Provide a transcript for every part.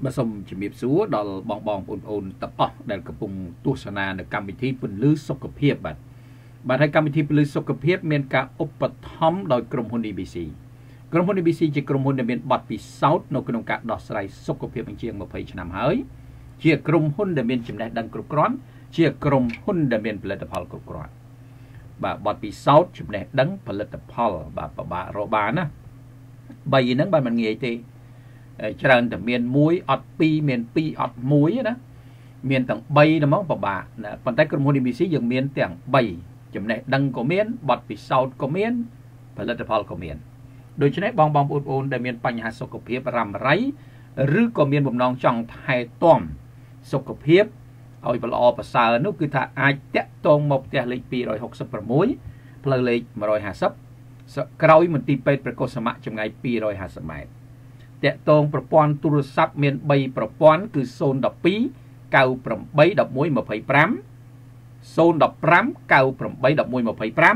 bà xong chỉ miệp xúa đó bong bong ôn tập để cặp cùng tu sanh để cầm vị trí phần lư sốc cặp hiệp bạn thấy cầm vị trí phần lư sốc cặp hiệp miền cả upper thom đòiក្រុមហ៊ុន EBC ក្រុមហ៊ុន EBC ជាក្រុមហ៊ុនដែលមានបទពិសោធន៍នៅក្នុងការដោះស្រាយសុខភាពជាង20ឆ្នាំហើយជាក្រុមហ៊ុនដែលមានចំណេះដឹងគ្រប់គ្រាន់ជាក្រុមហ៊ុនដែលមានផលិតផលគ្រប់គ្រាន់បាទបទពិសោធន៍ចំណេះដឹងផលិតផលបាទពិបាករកបានណា3ហ្នឹងបាទមិនងាយទេច្រើនតែមាន1អត់2មាន2អត់1ណាមានទាំង3ហ្មងពិបាកណាប៉ុន្តែក្រុមហ៊ុន EBC យើងមានទាំង3ចំណេះដឹងក៏មានបទពិសោធន៍ក៏មានផលិតផលក៏មានដូច្នេះបងប្អូនដែលមានបញ្ហាសុខភាពរ៉ាំរ៉ៃឬក៏មានបំណងចង់ថែទាំសុខភាពឲ្យល្អប្រសើរនោះគឺថាអាចតាក់ទងមកផ្ទះលេខ266ផ្លូវលេខ150ក្រោយមន្ទីរពេទ្យព្រះកុសមៈចម្ងាយ250ម៉ែត្រតាក់ទងប្រព័ន្ធទូរស័ព្ទមាន3ប្រព័ន្ធគឺ012 98 11 25 015 98 11 25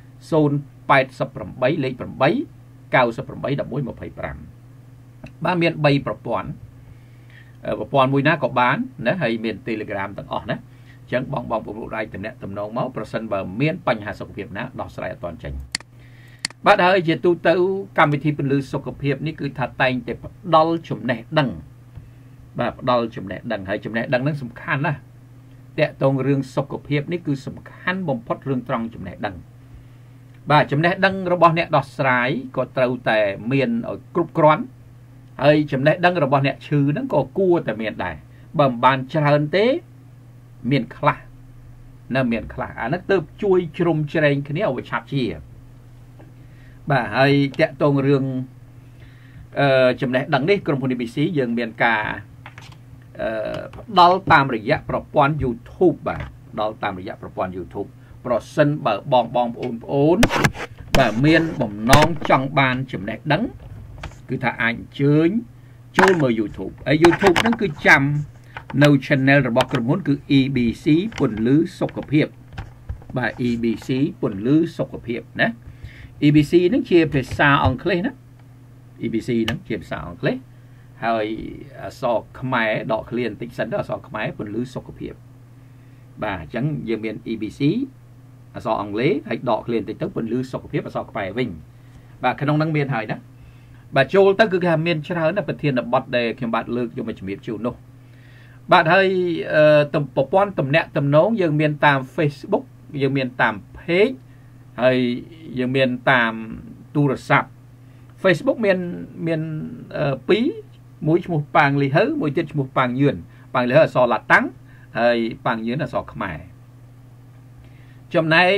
088លេខ8 98 11 25បាទមាន3ប្រព័ន្ធមួយណាក៏បានណាហើយមាន Telegram ទាំងអស់ណាអញ្ចឹងបងប្អូនអាចតំណែងតំណងមកប្រសិនបើមានបញ្ហាសុខភាពណាដោះស្រាយអត់ទាន់ចេញបាទហើយជាទូទៅកម្មវិធីពន្លឺសុខភាពនេះគឺថាតែងតែផ្ដល់ចំណេះដឹងបាទផ្ដល់ចំណេះដឹងហើយចំណេះដឹងហ្នឹងសំខាន់ណាស់តាក់ទងរឿងសុខភាពនេះគឺសំខាន់បំផុតរឿងត្រង់ចំណេះដឹងបាទចំណេះដឹងរបស់អ្នកដោះស្រាយក៏ត្រូវតែមានឲ្យគ្រប់គ្រាន់ហើយចំណេះដឹងរបស់អ្នកឈឺហ្នឹងក៏គួរតែមានដែរបើមិនបានច្រើនទេមានខ្លះនៅមានខ្លះអាហ្នឹងទើបជួយជ្រុំជ្រែងគ្នាឲ្យវាឆាប់ជាបាទហើយតាក់ទងរឿងចំណេះដឹងនេះក្រុមហ៊ុន EBC យើងមានការផ្ដល់តាមរយៈប្រព័ន្ធ YouTube បាទផ្ដល់តាមរយៈប្រព័ន្ធ YouTube ប្រសិនបើបងប្អូនបាទមានបំណងចង់បានចំណេះដឹងគឺថាអាចអញ្ជើញចូលមើល YouTube ហើយ YouTube ហ្នឹងគឺចាំនៅ channel របស់ក្រុមហ៊ុនគឺ EBC ពន្លឺសុខភាពបាទ EBC ពន្លឺសុខភាពណា EBC ហ្នឹងជាភាសាអង់គ្លេសណា EBC ហ្នឹងជាភាសាអង់គ្លេសហើយអក្សរខ្មែរដកឃ្លាបន្តិចសិនទៅអក្សរខ្មែរពន្លឺសុខភាពបាទអញ្ចឹងយើងមាន EBC អក្សរអង់គ្លេសហើយដកឃ្លាបន្តិចទៅពន្លឺសុខភាពអក្សរខ្មែរវិញបាទក្នុងហ្នឹងមានហើយណាបាទចូលទៅគឺគេមានច្រើនណាប្រធានបទដែលខ្ញុំបាទលើកយកមកជំរាបជូននោះបាទហើយប្រព័ន្ធទំនាក់ទំនងយើងមានតាម Facebook យើងមានតាម Page ហើយយើងមានតាមទូរស័ព្ទ Facebook មាន2មួយឈ្មោះប៉ាងលីហៅមួយទៀតឈ្មោះប៉ាងយឿនប៉ាងលីហៅអក្សរឡាតាំងហើយប៉ាងយឿនអក្សរខ្មែរចំណែក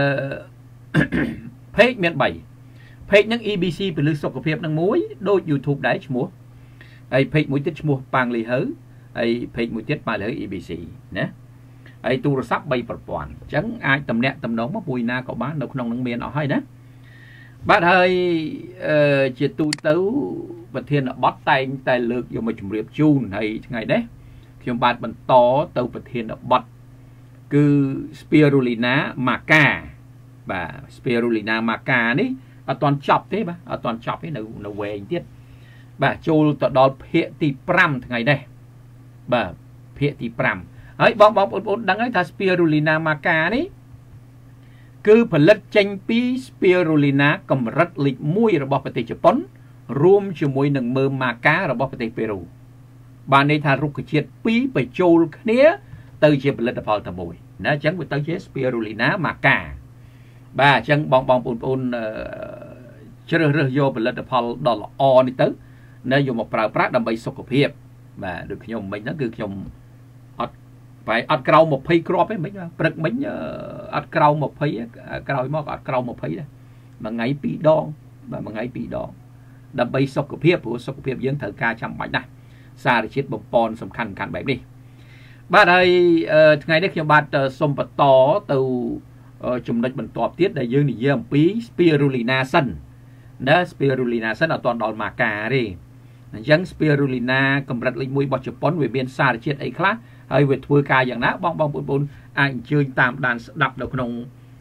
Page មាន3Page ហ្នឹង EBC ពលិសុខភាពនឹងមួយដូច YouTube ដែរឈ្មោះហើយ Page មួយទៀតឈ្មោះប៉ាងលីហៅហើយ Page មួយទៀតប៉ាងលីហៅ EBC ណាហើយទូរស័ព្ទ3ប្រព័ន្ធអញ្ចឹងអាចតំណាក់តំណងមកមួយណាក៏បាននៅក្នុងនឹងមានអស់ហើយណាបាទហើយជាទូទៅប្រធានបទតែងតែលើកយកមកជម្រាបជូនហើយថ្ងៃនេះខ្ញុំបាទបន្តទៅប្រធានបទគឺ Spirulina maca បាទ Spirulina maca នេះអត់ទាន់ចប់ទេបាទអត់ទាន់ចប់ទេនៅវែងទៀតបាទចូលទៅដល់ភាគទី5ថ្ងៃនេះបាទភាគទី5ហើយបងប្អូនដឹងហើយថា Spirulina maca នេះគឺផលិតចេញពី Spirulina កម្រិតលេខ1របស់ប្រទេសជប៉ុនរួមជាមួយនឹងមើម maca របស់ប្រទេសប៉េរូបានន័យថារុក្ខជាតិ2បញ្ចូលគ្នាទៅជាផលិតផលតែមួយណាអញ្ចឹងវាទៅជា Spirulina maca បាទអញ្ចឹងបងប្អូនជ្រើសរើសយកផលិតផលដ៏ល្អនេះទៅនៅយកមកប្រើប្រាស់ដើម្បីសុខភាពបាទដូចខ្ញុំមិញហ្នឹងគឺខ្ញុំអត់ក្រៅ20គ្រាប់ទេមិញព្រឹកមិញអត់ក្រៅ20ក្រោយមកអត់ក្រៅ20ដែរមួយថ្ងៃ2ដងបាទមួយថ្ងៃ2ដងដើម្បីសុខភាពព្រោះសុខភាពយើងត្រូវការចាំបាច់ណាស់សារជាតិបំពន់សំខាន់បែបនេះបាទហើយថ្ងៃនេះខ្ញុំបាទសូមបន្តទៅចំណុចបន្ទាប់ទៀតដែលយើងនិយាយអំពី Spirulina សិនណា Spirulina សិនអត់ទាន់ដល់ maca ទេអញ្ចឹង Spirulina កម្រិតលេខ1របស់ជប៉ុនវាមានសារជាតិអីខ្លះហើយវាធ្វើការយ៉ាងណាបងប្អូនអាចអញ្ជើញតាមដានស្ដាប់នៅក្នុង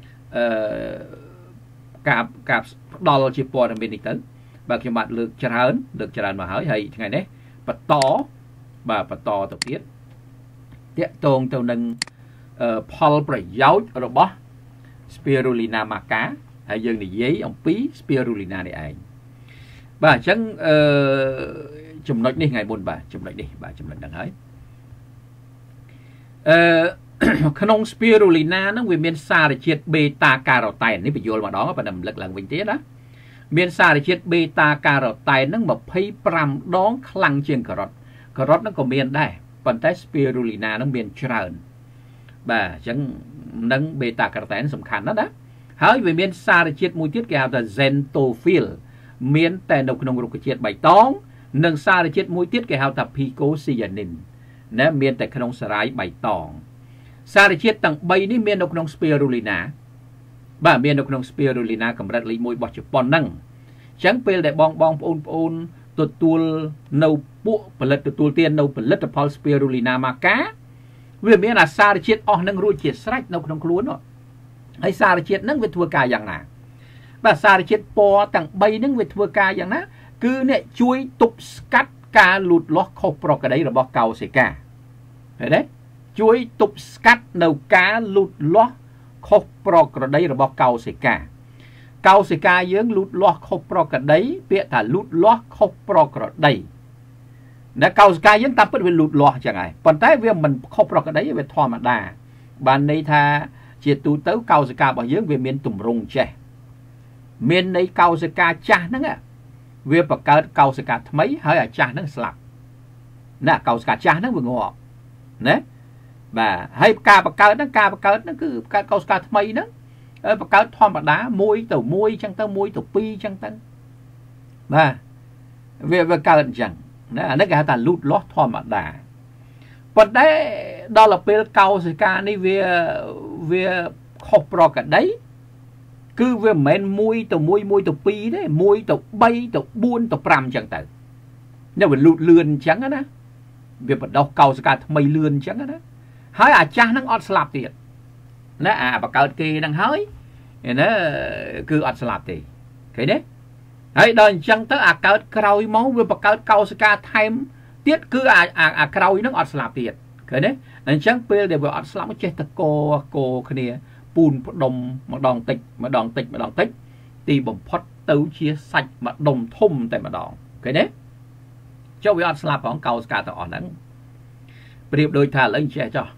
ការផ្ដល់ជាព័ត៌មាននេះទៅបាទខ្ញុំបាទលើកច្រើនមកហើយថ្ងៃនេះបន្ត bà to tập tiết tiết tôn tàu nâng Paul Preyout rồi bó Spirulina maca hay dương này giấy ông phí Spirulina này anh bà chẳng chùm nói đi ngày buồn bà chùm nói đi bà chùm nói đằng ấy khả nông Spirulina nó nguyên miền xa để chiết beta carotene nếu bị vô mà đó và nằm lực lần bình tiết đó miền xa để chiết beta carotene nó mà phây pram đón khăn trên carot nó có miền đây phần tay Spirulina nó miền trơn bà chẳng nâng beta carotene sầm khăn đó đó hỏi về miền xa để chiết mùi tiết kêu là xanthophyll miền tè độc nông rục chiết bảy tón nâng xa để chiết mùi tiết kêu là phycocyanin nè miền tè nông sải bảy tòn xa để chiết tầng bay ní miền độc nông Spirulina bà miền độc nông Spirulina cầm rạch lý mùi bọt chụp bòn nâng chẳng phê để bong ôn tụt tuôn nâu bộផលិត ទទួលទាននៅផលិតផល Spirulina maca វាមានអាសារជាតិអស់នឹងរួចជាស្រេចនៅក្នុងខ្លួនហើយសារជាតិហ្នឹងវាធ្វើការយ៉ាងណាបាទសារជាតិពណ៌ទាំង3ហ្នឹងវាធ្វើការយ៉ាងណាគឺអ្នកជួយទប់ស្កាត់ការលូតលាស់ខុសប្រក្រតីរបស់កោសិកាឃើញទេជួយទប់ស្កាត់នៅការលូតលាស់ខុសប្រក្រតីរបស់កោសិកាកោសិកាយើងលូតលាស់ខុសប្រក្រតីពាក្យថាលូតលាស់ខុសប្រក្រតីណែកោសិកាយើងតាមពិតវាលូតលាស់ចឹងហើយប៉ុន្តែវាមិនខុសប្រក្រតីវាធម្មតាបានន័យថាជាទូទៅកោសិការបស់យើងវាមានទម្រង់ចេះមានន័យកោសិកាចាស់ហ្នឹងវាបង្កើតកោសិកាថ្មីហើយអាចាស់ហ្នឹងស្លាប់ណាកោសិកាចាស់ហ្នឹងវាងាប់ណាបាទហើយការបង្កើតហ្នឹងគឺបង្កើតកោសិកាថ្មីហ្នឹងបង្កើតធម្មតា1 ទៅ 1ចឹងទៅ1 ទៅ 2ចឹងទៅបាទវាកើតអញ្ចឹងណាអានេះគេហៅថាលូតលាស់ធម្មតាប៉ុន្តែដល់ពេលកោសិកានេះវាខុសប្រក្រតីគឺវាមិនមែន1 ទៅ 1 1 ទៅ 2ទេ1 ទៅ 3 ទៅ 4 ទៅ 5ចឹងទៅនេះវាលូតលឿនអញ្ចឹងណាវាបដោះកោសិកាថ្មីលឿនអញ្ចឹងណាហើយអាចាស់ហ្នឹងអត់ស្លាប់ទៀតណាអាបង្កើតគេហ្នឹងហើយណាគឺអត់ស្លាប់ទេឃើញទេហើយដល់អញ្ចឹងទៅអាកើតក្រោយមកវាបង្កើតកោសិកាថែមទៀតគឺអាក្រោយហ្នឹងអត់ស្លាប់ទៀតឃើញទេអញ្ចឹងពេលដែលវាអត់ស្លាប់ចេះតែកគ្នាពូនផ្ដុំម្ដងតិចទីបំផុតទៅជាសាច់ម្ដុំធំតែម្ដងឃើញទេចុះវាអត់ស្លាប់ផងកោសិកាទាំងអស់ហ្នឹងប្រៀបដូចថាឥឡូវចេះចុះ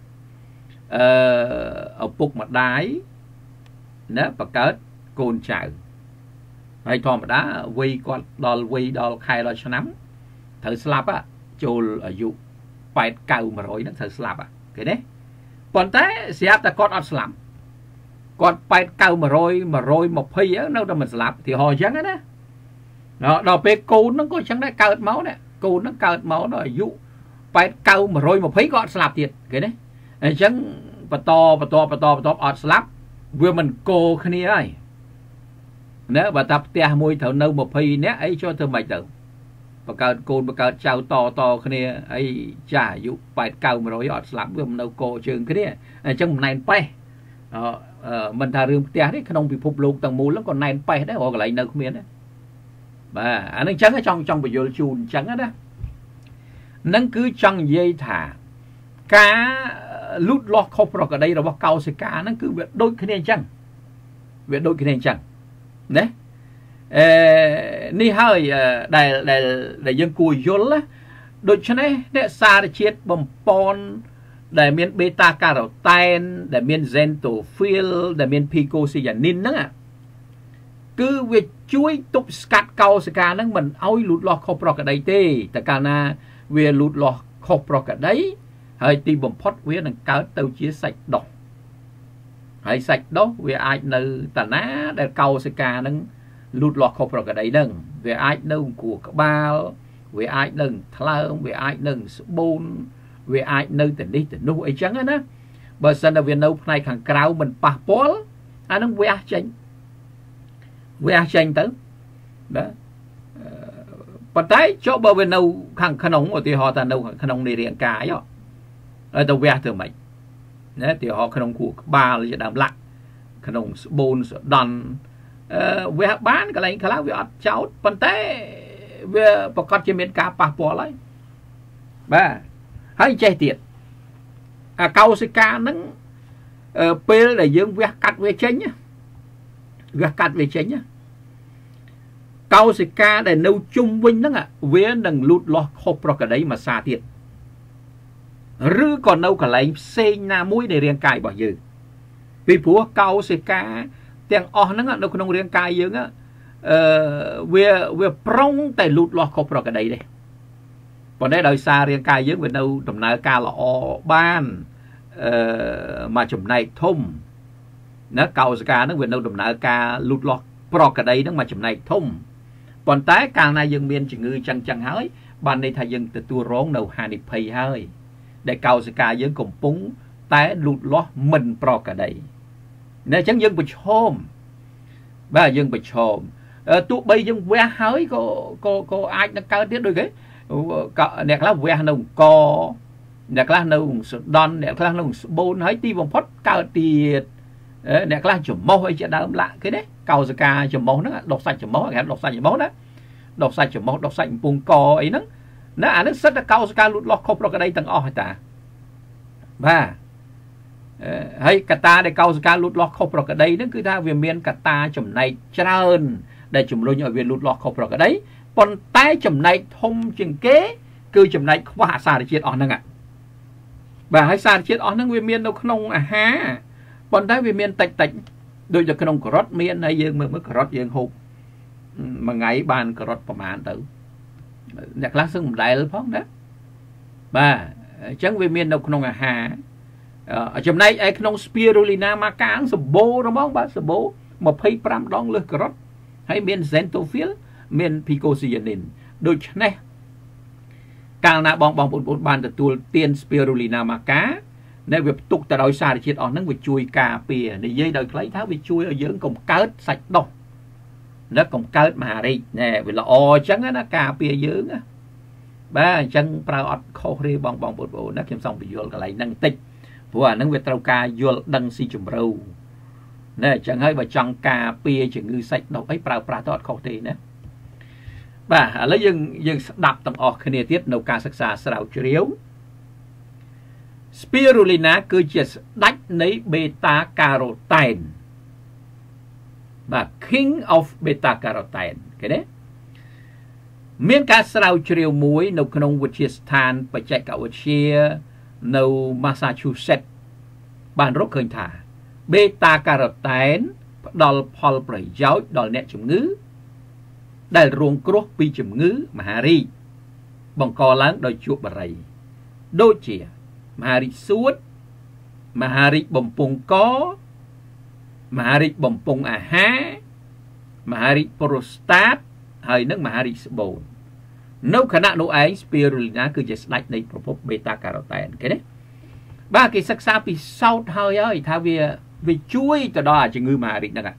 ឪពុកម្ដាយណាបង្កើតកូនចៅហើយធម្មតាវ័យគាត់ដល់វ័យដល់ខែដល់ឆ្នាំត្រូវស្លាប់ចូលអាយុ80 90 100ហ្នឹងត្រូវស្លាប់ឃើញទេប៉ុន្តែស្រាប់តែគាត់អត់ស្លាប់គាត់80 90 100 120នៅតែមិនស្លាប់ទីហោអញ្ចឹងណាដល់ពេលកូនហ្នឹងក៏អញ្ចឹងដែរកើតមកណាកូនហ្នឹងកើតមកដល់អាយុ80 90 120ក៏អត់ស្លាប់ទៀតឃើញទេអញ្ចឹងបន្តអត់ស្លាប់វាមិនកោគ្នាហើយណាបើតាផ្ទះមួយត្រូវនៅ20នាក់អីចុះធ្វើម៉េចទៅបង្កើតកូនបង្កើតចៅតគ្នាអីចាស់អាយុ80 90 100អត់ស្លាប់វាមិននៅកោជើងគ្នាអញ្ចឹងមិនណែនប៉េះមិនថារឿងផ្ទះទេក្នុងពិភពលោកទាំងមូលហ្នឹងក៏ណែនប៉េះដែររកកន្លែងនៅគ្មានដែរបាទអានឹងអញ្ចឹងចង់បញ្យល់ជូនអញ្ចឹងណានឹងគឺចង់និយាយថាការលូតលាស់ខុសប្រក្រតីរបស់កោសិកាហ្នឹងគឺវាដូចគ្នាអញ្ចឹងណានេះហើយដែលយើងគួរយល់ណាដូច្នេះអ្នកសារជាតិបំពន់ដែលមានបេតាការ៉ូតែនដែលមាន xanthophyll ដែលមាន phycocyanin ហ្នឹងគឺវាជួយទប់ស្កាត់កោសិកាហ្នឹងមិនឲ្យលូតលាស់ខុសប្រក្រតីទេតែកាលណាវាលូតលាស់ខុសប្រក្រតីហើយទីបំផុតវានឹងកើតទៅជាសាច់ដុះហើយសាច់ដុះវាអាចនៅតាណាដែលកោសិកានឹងលូតលាស់ខុសប្រក្រតីហ្នឹងវាអាចនៅគួរក្បាលវាអាចនៅថ្លើមវាអាចនៅស្បូនវាអាចនៅទៅនេះទៅនោះអីចឹងណាបើសិនតែវានៅផ្នែកខាងក្រៅមិនប៉ះពាល់អានឹងវាចេញទៅណាប៉ុន្តែចុះបើវានៅខាងក្នុងឧទាហរណ៍ថានៅក្នុងនៃរាងកាយហើយទៅវះធ្វើម៉េចណាឧទាហរណ៍ក្នុងគួរក្បាលជាដើមឡាក់ក្នុងស្បូនសដន់វះបានកន្លែងខ្លះវាអត់ចោតប៉ុន្តែវាប្រកាសជាមានការប៉ះពាល់ហើយបាទហើយចេះទៀតអាកោសិកាហ្នឹងពេលដែលយើងវះកាត់វាចេញវះកាត់វាចេញកោសិកាដែលនៅជុំវិញហ្នឹងវានឹងលូតលាស់ខុសប្រក្រតីមួយសារទៀតឬក៏នៅកន្លែងផ្សេងណាមួយនៃរាងកាយរបស់យើងពីព្រោះកោសិកាទាំងអស់ហ្នឹងនៅក្នុងរាងកាយយើងវាប្រុងតែលូតលាស់ខុសប្រក្រតីទេប៉ុន្តែដោយសាររាងកាយយើងវានៅដំណើរការល្អបានមកចំណែកធំណាកោសិកាហ្នឹងវានៅដំណើរការលូតលាស់ប្រក្រតីហ្នឹងមកចំណែកធំប៉ុន្តែកាលណាយើងមានជំងឺចឹងហើយបានន័យថាយើងទទួលរងនៅហានិភ័យហើយដែលកោសិកាយើងកំពុងតែលូតលាស់មិនប្រក្រតីណាអញ្ចឹងយើងប្រឈមបាទយើងប្រឈមទោះបីយើងវះហើយក៏អាចនឹងកើតទៀតដូចគេអ្នកខ្លះវះនៅអង្គអ្នកខ្លះនៅសុដន់អ្នកខ្លះនៅស្បូនហើយទីបំផុតកើតទៀតអ្នកខ្លះចំមុះអីជាដើមឡាក់គេទេកោសិកាចំមុះហ្នឹងដុសសាច់ចំមុះគេហៅដុសសាច់ចំមុះណាដុសសាច់ចំមុះដុសសាច់កំពង់កអីហ្នឹងណាអានេះសិតតែកោសិកាលូតលាស់ខុសប្រក្រតីទាំងអស់ហើយតាបាទហើយកតាដែលកោសិកាលូតលាស់ខុសប្រក្រតីហ្នឹងគឺថាវាមានកតាចំណែកច្រើនដែលជំរុញឲ្យវាលូតលាស់ខុសប្រក្រតីប៉ុន្តែចំណែកធំជាងគេគឺចំណែកខ្វះអាសារជាតិអស់ហ្នឹងបាទហើយសារជាតិអស់ហ្នឹងវាមាននៅក្នុងអាហារប៉ុន្តែវាមានតិចដូចនៅក្នុងការ៉ុតមានហើយយើងមើលការ៉ុតយើងហូបមួយថ្ងៃបានការ៉ុតប្រហែលទៅអ្នកខ្លះសឹងមិនដែលផងណាបាទអញ្ចឹងវាមាននៅក្នុងអាហារចំណែកឯក្នុង Spirulina maca សម្បូរហ្មងបាទសម្បូរ25ដងលើសការ៉ុតហើយមាន xanthophyll មាន phycocyanin ដូច្នេះកាលណាបងប្អូនបានទទួលទាន Spirulina maca នៅវាផ្ទុកទៅដោយសារជាតិអស់ហ្នឹងវាជួយការពារនិយាយដោយខ្លីថាវាជួយឲ្យយើងកុំកើតសាច់ដុះណាកុំកើតមហារីកណែវាល្អអញ្ចឹងណាការពារយើងណាបាទអញ្ចឹងប្រើអត់ខុសទេបងប្អូនណាខ្ញុំសូមបញ្យល់កន្លែងហ្នឹងបន្តិចព្រោះអាហ្នឹងវាត្រូវការយល់ដឹងស៊ីជម្រៅណែអញ្ចឹងហើយបើចង់ការពារជំងឺសាច់ដុះអីប្រើប្រាស់ទៅអត់ខុសទេណាបាទឥឡូវយើងស្ដាប់ទាំងអស់គ្នាទៀតនៅការសិក្សាស្រាវជ្រាវSpirulina គឺជាស្ដេចនៃ beta carotene បាទ King of beta carotene ឃើញទេមានការស្រាវជ្រាវមួយនៅក្នុងវិទ្យាស្ថានបច្ចេកវិទ្យានៅ Massachusetts បានរកឃើញថា beta carotene ផ្ដល់ផលប្រយោជន៍ដល់អ្នកជំងឺដែលរងគ្រោះពីជំងឺមហារីកបង្កឡើងដោយជក់បារីដូចជាមហារីកសួតមហារីកបំពង់កមហារីកបំពង់អាហារមហារីកប្រូស្តាតហើយនិងមហារីកស្បូននៅខណៈនោះឯង Spirulina គឺជាស្ដេចនៃប្រភព beta carotene គេទេបាទគេសិក្សាពីសោតហើយថាវាជួយទៅដល់ជំងឺមហារីកហ្នឹង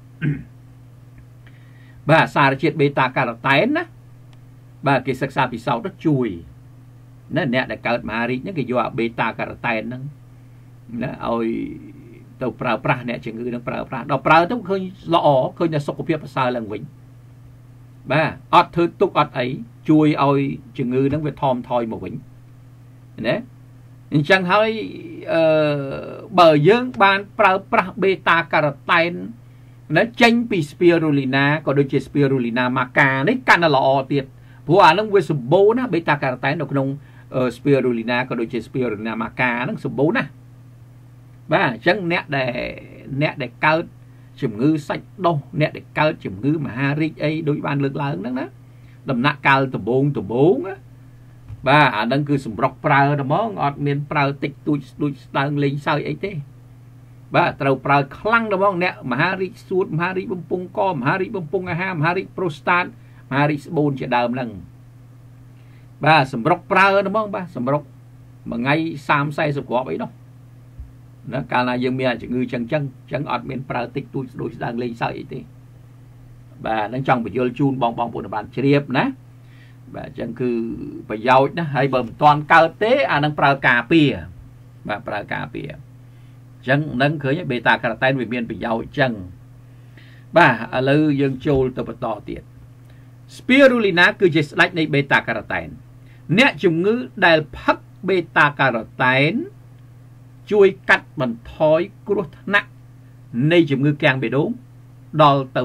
បាទសារជាតិ beta carotene ណាបាទគេសិក្សាពីសោតទៅជួយណាអ្នកដែលកើតមហារីកហ្នឹងគេយកអា beta carotene ហ្នឹងណាឲ្យទៅប្រើប្រាស់អ្នកជំងឺនឹងប្រើប្រាស់ដល់ប្រើទៅឃើញល្អឃើញតែសុខភាពប្រសើរឡើងវិញបាទអត់ធ្វើទុកអត់អីជួយឲ្យជំងឺហ្នឹងវាថមថយមកវិញណាអញ្ចឹងហើយបើយើងបានប្រើប្រាស់ beta carotene ណាចេញពី Spirulina ក៏ដូចជា Spirulina maca នេះកាន់តែល្អទៀតព្រោះអាហ្នឹងវាសម្បូរណា beta carotene នៅក្នុងSpirulina ក៏ដូចជា Spirulina maca ហ្នឹងសម្បូរណាស់បាទអញ្ចឹងអ្នកដែលកើតជំងឺសាច់ដុះអ្នកដែលកើតជំងឺមហារីកអីដូចបានលើកឡើងហ្នឹងណាដំណាក់កាលដំបូងណាបាទអាហ្នឹងគឺសម្រុកប្រើហ្មងអត់មានប្រើតិចតួចដូចស្ដើងលេងសើចអីទេបាទត្រូវប្រើខ្លាំងហ្មងអ្នកមហារីកសួតមហារីកបំពង់កមហារីកបំពង់អាហារមហារីកប្រូស្តាតមហារីកស្បូនជាដើមហ្នឹងបាទសម្រុកប្រើហ្មងបាទសម្រុកមួយថ្ងៃ30-40គ្រាប់អីនោះណាកាលណាយើងមានជំងឺចឹងអត់មានប្រើតិចតួចដូចស្ដើងលេងសើចអីទេបាទនឹងចង់បញ្យល់ជូនបងប្អូនបានជ្រាបណាបាទអញ្ចឹងគឺប្រយោជន៍ណាហើយបើមិនទាន់កើតទេអានឹងប្រើការពារបាទប្រើការពារអញ្ចឹងនឹងឃើញ beta carotene វាមានប្រយោជន៍អញ្ចឹងបាទឥឡូវយើងចូលទៅបន្តទៀត Spirulina គឺជាស្ដេចនៃ beta carotene អ្នកជំងឺដែលផឹកបេតាការ៉ូតែនជួយកាត់បន្ថយគ្រោះថ្នាក់នៃជំងឺកាំងបេះដូងដល់ទៅ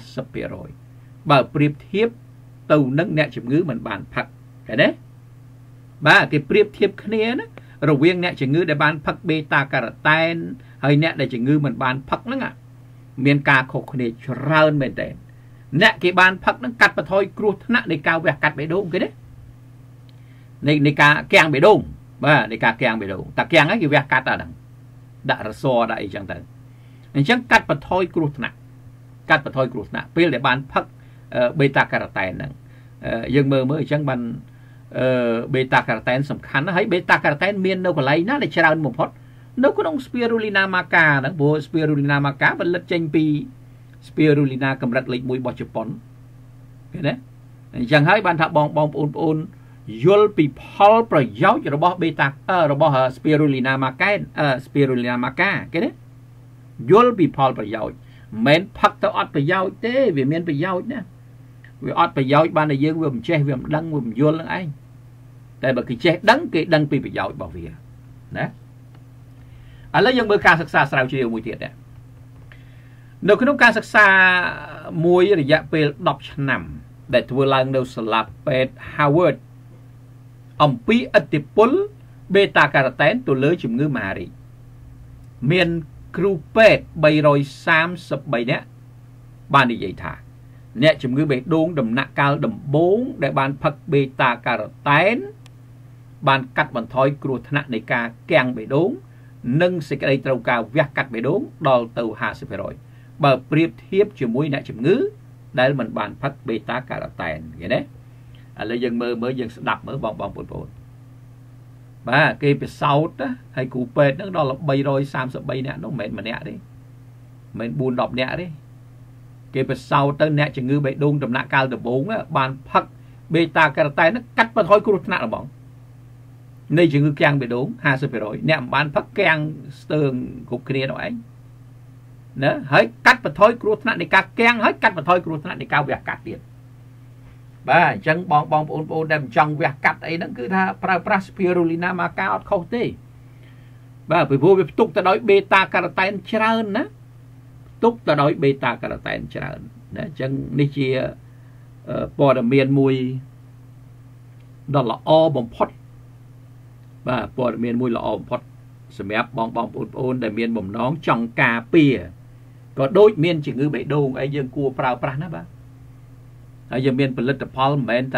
50% បើប្រៀបធៀបទៅនឹងអ្នកជំងឺមិនបានផឹកឃើញទេបាទគេប្រៀបធៀបគ្នាណារវាងអ្នកជំងឺដែលបានផឹកបេតាការ៉ូតែនហើយអ្នកដែលជំងឺមិនបានផឹកហ្នឹងមានការខុសគ្នាច្រើនមែនទែនអ្នកគេបានផឹកហ្នឹងកាត់បន្ថយគ្រោះថ្នាក់នៃការវះកាត់បេះដូងគេទេនៃការកាំងបេះដូងបាទនៃការកាំងបេះដូងតាកាំងហ្នឹងគេវះកាត់ដល់ហ្នឹងដាក់រសដាក់អីចឹងទៅអញ្ចឹងកាត់បន្ថយគ្រោះថ្នាក់ពេលដែលបានផឹកបេតាការ៉ូតែនហ្នឹងយើងមើលអញ្ចឹងបានបេតាការ៉ូតែនសំខាន់ណាស់ហើយបេតាការ៉ូតែនមាននៅកន្លែងណាដែលច្រើនបំផុតនៅក្នុង Spirulina maca ហ្នឹងព្រោះ Spirulina maca ផលិតចេញពី Spirulina កម្រិតលេខ1របស់ជប៉ុនឃើញទេអញ្ចឹងហើយបានថាបងប្អូនយល់ពីផលប្រយោជន៍របស់បេតារបស់ Spirulina maca គេទេយល់ពីផលប្រយោជន៍មិនផឹកទៅអត់ប្រយោជន៍ទេវាមានប្រយោជន៍ណាវាអត់ប្រយោជន៍បានតែយើងវាមិនចេះវាមិនដឹងវាមិនយល់នឹងឯងតែបើគេចេះដឹងគេដឹងពីប្រយោជន៍របស់វាណាឥឡូវយើងមើលការសិក្សាស្រាវជ្រាវមួយទៀតដែរនៅក្នុងការសិក្សាមួយរយៈពេល10ឆ្នាំដែលធ្វើឡើងនៅសាលាពេទ្យ Harvard អំពីឥទ្ធិពលបេតាការ៉ូតែនទៅលើជំងឺមហារីកមានគ្រូពេទ្យ333នាក់បាននិយាយថាអ្នកជំងឺបេះដូងដំណាក់កាលដំបូងដែលបានផឹកបេតាការ៉ូតែនបានកាត់បន្ថយគ្រោះថ្នាក់នៃការកាំងបេះដូងនិងសេចក្តីត្រូវការវះកាត់បេះដូងដល់ទៅ 50% បើប្រៀបធៀបជាមួយអ្នកជំងឺដែលមិនបានផឹកបេតាការ៉ូតែនឃើញទេឥឡូវយើងមើលយើងស្ដាប់មើលបងប្អូនបាទគេពិសោធន៍ហើយគ្រូពេទ្យហ្នឹងដល់333នាក់នោះមិនមែនម្នាក់ទេមិនមែន 4-10 នាក់ទេគេពិសោធន៍ទៅអ្នកជំងឺបេះដូងដំណាក់កាលដំបូងបានផឹកបេតាការ៉ូតែនកាត់បន្ថយគ្រោះថ្នាក់របស់នៃជំងឺកាំងបេះដូង 50% អ្នកមិនបានផឹកកាំងស្ទើងគ្រប់គ្នានោះឯងណាហើយកាត់បន្ថយគ្រោះថ្នាក់នៃការកាំងហើយកាត់បន្ថយគ្រោះថ្នាក់នៃការវះកាត់ទៀតបាទអញ្ចឹងបងប្អូនដែលមិនចង់វះកាត់អីហ្នឹងគឺថាប្រើប្រាស់ Spirulina maca អត់ខុសទេបាទពីព្រោះវាផ្ទុកទៅដោយបេតាការ៉ូតែនច្រើនណាផ្ទុកទៅដោយបេតាការ៉ូតែនច្រើនណាអញ្ចឹងនេះជាព័ត៌មានមួយដ៏ល្អបំផុតបាទព័ត៌មានមួយល្អបំផុតសម្រាប់បងប្អូនដែលមានបំណងចង់ការពារក៏ដូចមានជំងឺបេះដូងអីយើងគួរប្រើប្រាស់ណាបាទហើយយើងមានផលិតផលមិនមែនថា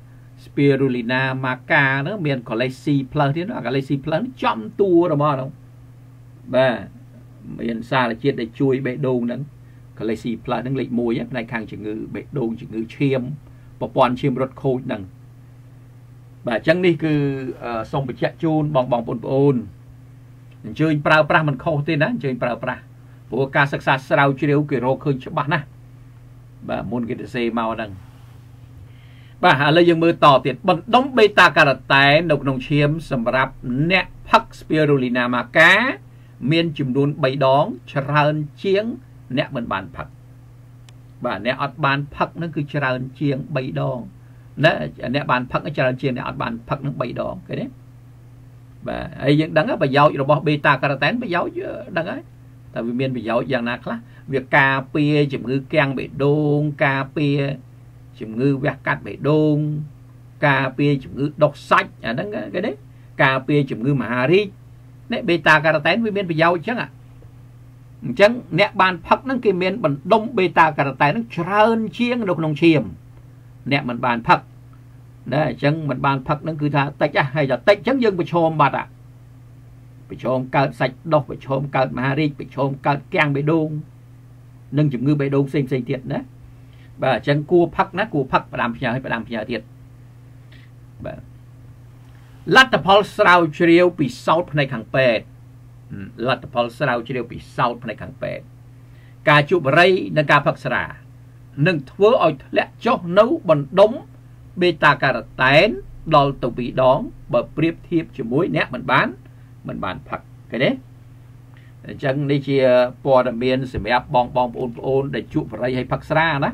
Spirulina maca ហ្នឹងមានកូលេស C+ ទៀតកូលេស C+ នេះចំតួរបស់ហ្នឹងបាទមានសារជាតិដែលជួយបេះដូងហ្នឹងកូលេស C+ ហ្នឹងលេខ1ផ្នែកខាងជំងឺបេះដូងជំងឺឈាមប្រព័ន្ធឈាមរត់ខូចហ្នឹងបាទអញ្ចឹងនេះគឺសូមបញ្ជាក់ជូនបងប្អូនអញ្ជើញប្រើប្រាស់មិនខុសទេណាអញ្ជើញប្រើប្រាស់ព្រោះការសិក្សាស្រាវជ្រាវគេរកឃើញច្បាស់ណាស់បាទមុនគេទៅសេមកហ្នឹងបាទឥឡូវយើងមើលតទៀតបណ្ដុំបេតាការ៉ូតែននៅក្នុងឈាមសម្រាប់អ្នកផឹក Spirulina maca មានចំនួន3ដងច្រើនជាងអ្នកមិនបានផឹកបាទអ្នកអត់បានផឹកហ្នឹងគឺច្រើនជាង3ដងណាអ្នកបានផឹកច្រើនជាងអ្នកអត់បានផឹកហ្នឹង3ដងឃើញទេបាទហើយយើងដឹងប្រយោជន៍របស់បេតាការ៉ូតែនប្រយោជន៍ដឹងហើយតែវាមានប្រយោជន៍យ៉ាងណាខ្លះវាការពារជំងឺកាំងបេះដូងការពារជំងឺវះកាត់បេះដូងការពារជំងឺដុសសាច់អាហ្នឹងគេទេការពារជំងឺមហារីកនេះបេតាការ៉ូតែនវាមានប្រយោជន៍អញ្ចឹងអ្នកបានផឹកហ្នឹងគេមានបណ្ដុំបេតាការ៉ូតែនហ្នឹងច្រើនជាងនៅក្នុងឈាមអ្នកមិនបានផឹកណាអញ្ចឹងមិនបានផឹកហ្នឹងគឺថាតិចហើយតែតិចអញ្ចឹងយើងប្រឈមបាត់ប្រឈមកើតសាច់ដុសប្រឈមកើតមហារីកប្រឈមកើតកាំងបេះដូងនិងជំងឺបេះដូងផ្សេងទៀតណាបាទអញ្ចឹងគួរផឹកណាគួរផឹកផ្ដាំផ្ញើឲ្យផ្ដាំផ្ញើទៀតបាទលទ្ធផលស្រាវជ្រាវពិសោធន៍ផ្នែកខាងពេទ្យលទ្ធផលស្រាវជ្រាវពិសោធន៍ផ្នែកខាងពេទ្យការជក់បារីនិងការផឹកស្រានឹងធ្វើឲ្យធ្លាក់ចុះនៅបណ្ដុំបេតាការ៉ូតែនដល់ទៅ2ដងបើប្រៀបធៀបជាមួយអ្នកមិនបានផឹកឃើញទេអញ្ចឹងនេះជាព័ត៌មានសម្រាប់បងប្អូនដែលជក់បារីហើយផឹកស្រាណា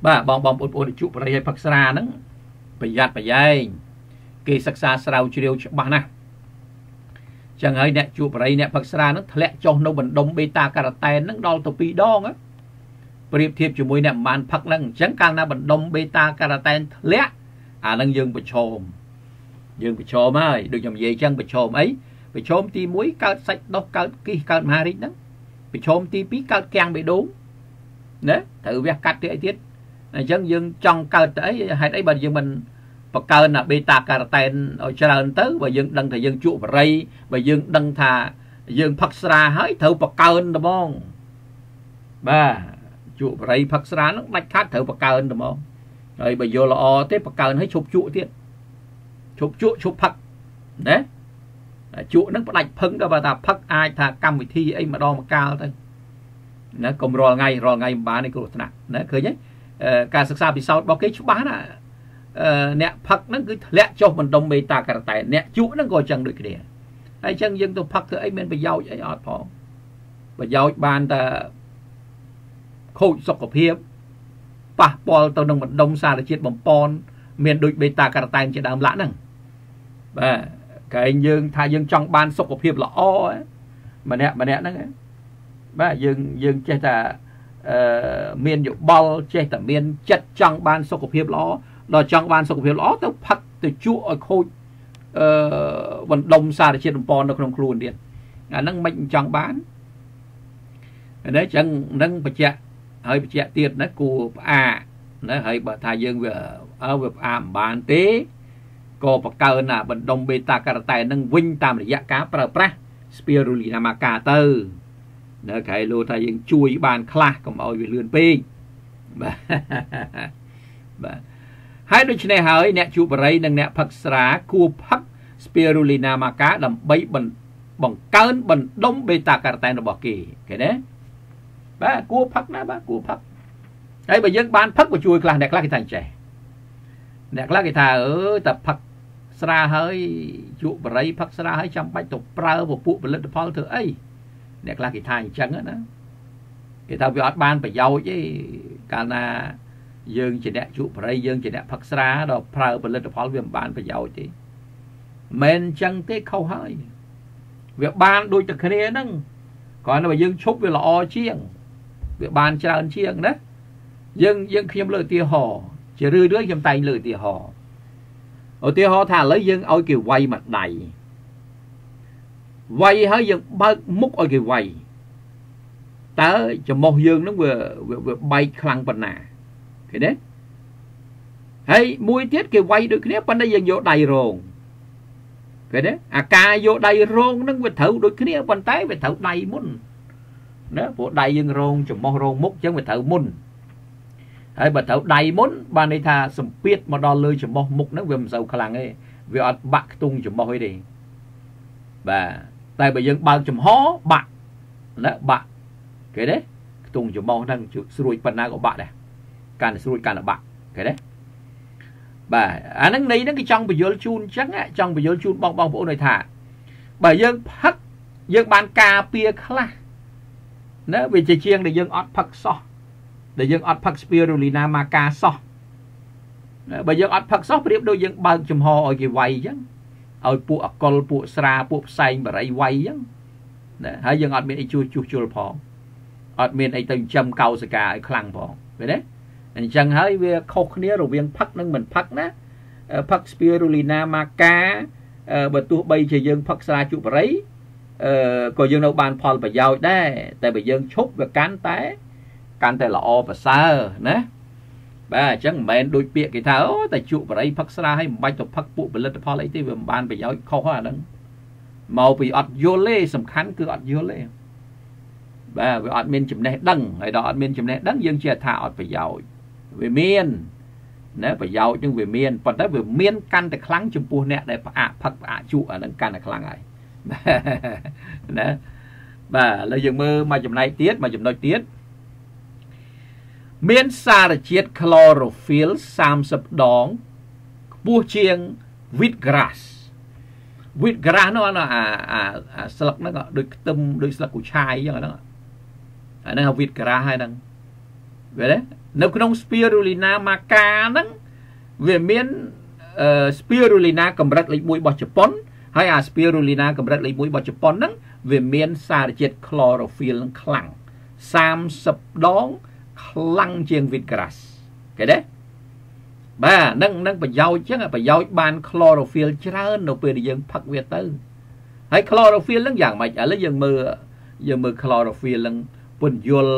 bà bong ôn chụp ở đây phật ra nó phải giặt phải dây kỳ sắc xa sao chiều ba nè chẳng hay nè chụp ở đây nè phật ra nó lẹ cho nó bẩn đông beta carotene nó đo từ pi đong áเปรียบเทียบជាមួយអ្នកបានផឹកហ្នឹងអញ្ចឹងកាលណាបណ្ដុំបេតាការ៉ាតែនធ្លាក់អាហ្នឹងយើងប្រឈមហើយដូចខ្ញុំនិយាយអញ្ចឹងប្រឈមអីប្រឈមទី1កើតសាច់ដុះកើតគិសកើតមហារីកហ្នឹងប្រឈមទី2កើតគាំងបេះដូងណាត្រូវវះកាត់ទៀតអីទៀតអញ្ចឹងយើងចង់កើតទៅអីហេតុអីបើយើងមិនបង្កើនអាបេតាការ៉ាតែនឲ្យច្រើនទៅបើយើងដឹងថាយើងជក់បរិយបើយើងដឹងថាយើងផឹកស្រាហើយត្រូវបង្កើនត្មងបាទជក់បរិយផឹកស្រាហ្នឹងដាច់ខាតត្រូវបង្កើនត្មងហើយបើយល់ល្អទេបង្កើនឲ្យឈប់ជក់ទៀតឈប់ផឹកណាជក់ហ្នឹងផ្ដាច់ផឹងទៅបើថាផឹកអាចថាកម្មវិធីអីម្ដងម្កាលទៅណាកុំរាល់ថ្ងៃមិនបានទេគ្រោះថ្នាក់ណាឃើញទេការសិក្សាពិសោធន៍របស់គេច្បាស់ណាអ្នកផឹកហ្នឹងគឺធ្លាក់ចុះបណ្ដុំបេតាការ៉ាតែនអ្នកជក់ហ្នឹងក៏អញ្ចឹងដូចគ្នាហើយអញ្ចឹងយើងទៅផឹកធ្វើអីមានប្រយោជន៍អីអត់ផងប្រយោជន៍បានតែខូចសុខភាពប៉ះពាល់ទៅនឹងបណ្ដុំសារជាតិបំពន់មានដូចបេតាការ៉ាតែនជាដើមឡាក់ហ្នឹងបាទកែងយើងថាយើងចង់បានសុខភាពល្អម្នាក់ហ្នឹងបាទយើងចេះតែមានយោបល់ចេះតែមានចិត្តចង់បានសុខភាពល្អដល់ចង់បានសុខភាពល្អទៅផឹកទៅជក់ឲ្យខូចបណ្ដុំសារជាតិបំពន់នៅក្នុងខ្លួនទៀតអាហ្នឹងមិនចង់បាននេះចឹងនឹងបញ្ជាក់ទៀតណាគួរផ្អាកណាហើយបើថាយើងវាផ្អាកមិនបានទេក៏បង្កើនបណ្ដុំបេតាការ៉ាតែននឹងវិញតាមរយៈការប្រើប្រាស់ spirulina maca ទៅនៅក្រៅលោថាយើងជួយបានខ្លះកុំឲ្យវាលឿនពេកបាទហើយដូច្នេះហើយអ្នកជូបរិយនិងអ្នកផឹកស្រាគួរផឹក spirulina maca ដើម្បីបង្កើនបណ្ដុំបេតាការ៉ាតែនរបស់គេឃើញទេបាទគួរផឹកណាបាទគួរផឹកហើយបើយើងបានផឹកក៏ជួយខ្លះអ្នកខ្លះគេថាអញ្ចេះអ្នកខ្លះគេថាតែផឹកស្រាហើយជក់បរិយផឹកស្រាហើយចាំបាច់ទៅប្រើពពួកផលិតផលធ្វើអីអ្នកខ្លះគេថាអញ្ចឹងណាគេថាវាអត់បានប្រយោជន៍ទេកាលណាយើងជាអ្នកជក់បរិយយើងជាអ្នកផឹកស្រាដល់ប្រើផលិតផលវាមិនបានប្រយោជន៍ទេមិនអញ្ចឹងទេខុសហើយវាបានដូចតែគ្នាហ្នឹងគ្រាន់តែបើយើងឈប់វាល្អជាងវាបានច្រើនជាងណាយើងខ្ញុំលើកឧទាហរណ៍ជារឿយខ្ញុំតែងលើកឧទាហរណ៍ថាឥឡូវយើងឲ្យគេវាយមួយដៃវាយហើយយើងបើកមុខឲ្យគេវាយតើច្រមុះយើងនឹងវាបែកខ្លាំងប៉ុណ្ណាឃើញទេហើយមួយទៀតគេវាយដូចគ្នាប៉ុន្តែយើងយកដៃរងឃើញទេអាការយកដៃរងនឹងវាត្រូវដូចគ្នាប៉ុន្តែវាត្រូវដៃមុនណាព្រោះដៃយើងរងច្រមុះរងមុខអញ្ចឹងវាត្រូវមុនហើយបើត្រូវដៃមុនបានន័យថាសម្ពាធមកដល់លើច្រមុះមុខហ្នឹងវាមិនសូវខ្លាំងទេវាអត់បាក់ខ្ទង់ច្រមុះអីទេបាទតែបើយើងបើកចំហបាក់ណាបាក់គេទេខ្ទង់ច្រមុះហ្នឹងស្រួយប៉ុណ្ណាក៏បាក់ដែរកាន់តែស្រួយកាន់តែបាក់គេទេបាទអាហ្នឹងន័យហ្នឹងគេចង់បញ្យល់ជូនអញ្ចឹងចង់បញ្យល់ជូនបងប្អូនឲ្យថាបើយើងផឹកយើងបានការពារខ្លះណាវាជាជាងដែលយើងអត់ផឹកសោះដែលយើងអត់ផឹក spirulina maca សោះបើយើងអត់ផឹកសោះប្រៀបដូចយើងបើកចំហឲ្យគេវាយអញ្ចឹងឲ្យពួកអកុលពួកស្រាពួកផ្សែងបរិយវាយអញ្ចឹងណាហើយយើងអត់មានអីជួសជុលផងអត់មានអីទៅចិញ្ចឹមកោសិកាឲ្យខ្លាំងផងឃើញទេអញ្ចឹងហើយវាខុសគ្នារវាងផឹកនិងមិនផឹកណាផឹក spirulina maca បើទោះបីជាយើងផឹកស្រាជក់បរិយក៏យើងនៅបានផលប្រយោជន៍ដែរតែបើយើងឈប់វាកាន់តែល្អប្រសើរណាបាទអញ្ចឹងមិនមែនដូចពាក្យគេថាអូតែជក់បរិយផឹកស្រាហើយមិនបាច់ទៅផឹកពួកផលិតផលអីទេវាមិនបានប្រយោជន៍ខុសអាហ្នឹងមកពីអត់យល់ទេសំខាន់គឺអត់យល់ទេបាទវាអត់មានចំណេះដឹងហើយដល់អត់មានចំណេះដឹងយើងជឿថាអត់ប្រយោជន៍វាមានណាប្រយោជន៍នឹងវាមានប៉ុន្តែវាមានកាន់តែខ្លាំងចំពោះអ្នកដែលផ្អាកផឹកផ្អាកជក់អាហ្នឹងកាន់តែខ្លាំងហើយណាបាទឥឡូវយើងមើលមួយចំណុចទៀតមានសារជាតិ chlorophyll 30 ដងខ្ពស់ជាង wheatgrass នោះអាស្លឹកហ្នឹងដូចខ្ទឹមដូចស្លឹកគូឆាយអញ្ចឹងហ្នឹងអាហ្នឹង wheatgrass ហើយហ្នឹងឃើញទេនៅក្នុង Spirulina maca ហ្នឹងវាមាន Spirulina កម្រិតលេខ1របស់ជប៉ុនហើយអា Spirulina កម្រិតលេខ1របស់ជប៉ុនហ្នឹងវាមានសារជាតិ chlorophyll នឹងខ្លាំង30 ដងខ្លាំងជាង wheatgrass ឃើញទេបាទនឹងប្រយោជន៍ចឹងប្រយោជន៍បាន chlorophyll ច្រើននៅពេលដែលយើងផឹកវាទៅហើយ chlorophyll ហ្នឹងយ៉ាងម៉េចឥឡូវយើងមើល chlorophyll ហ្នឹងពន្យល់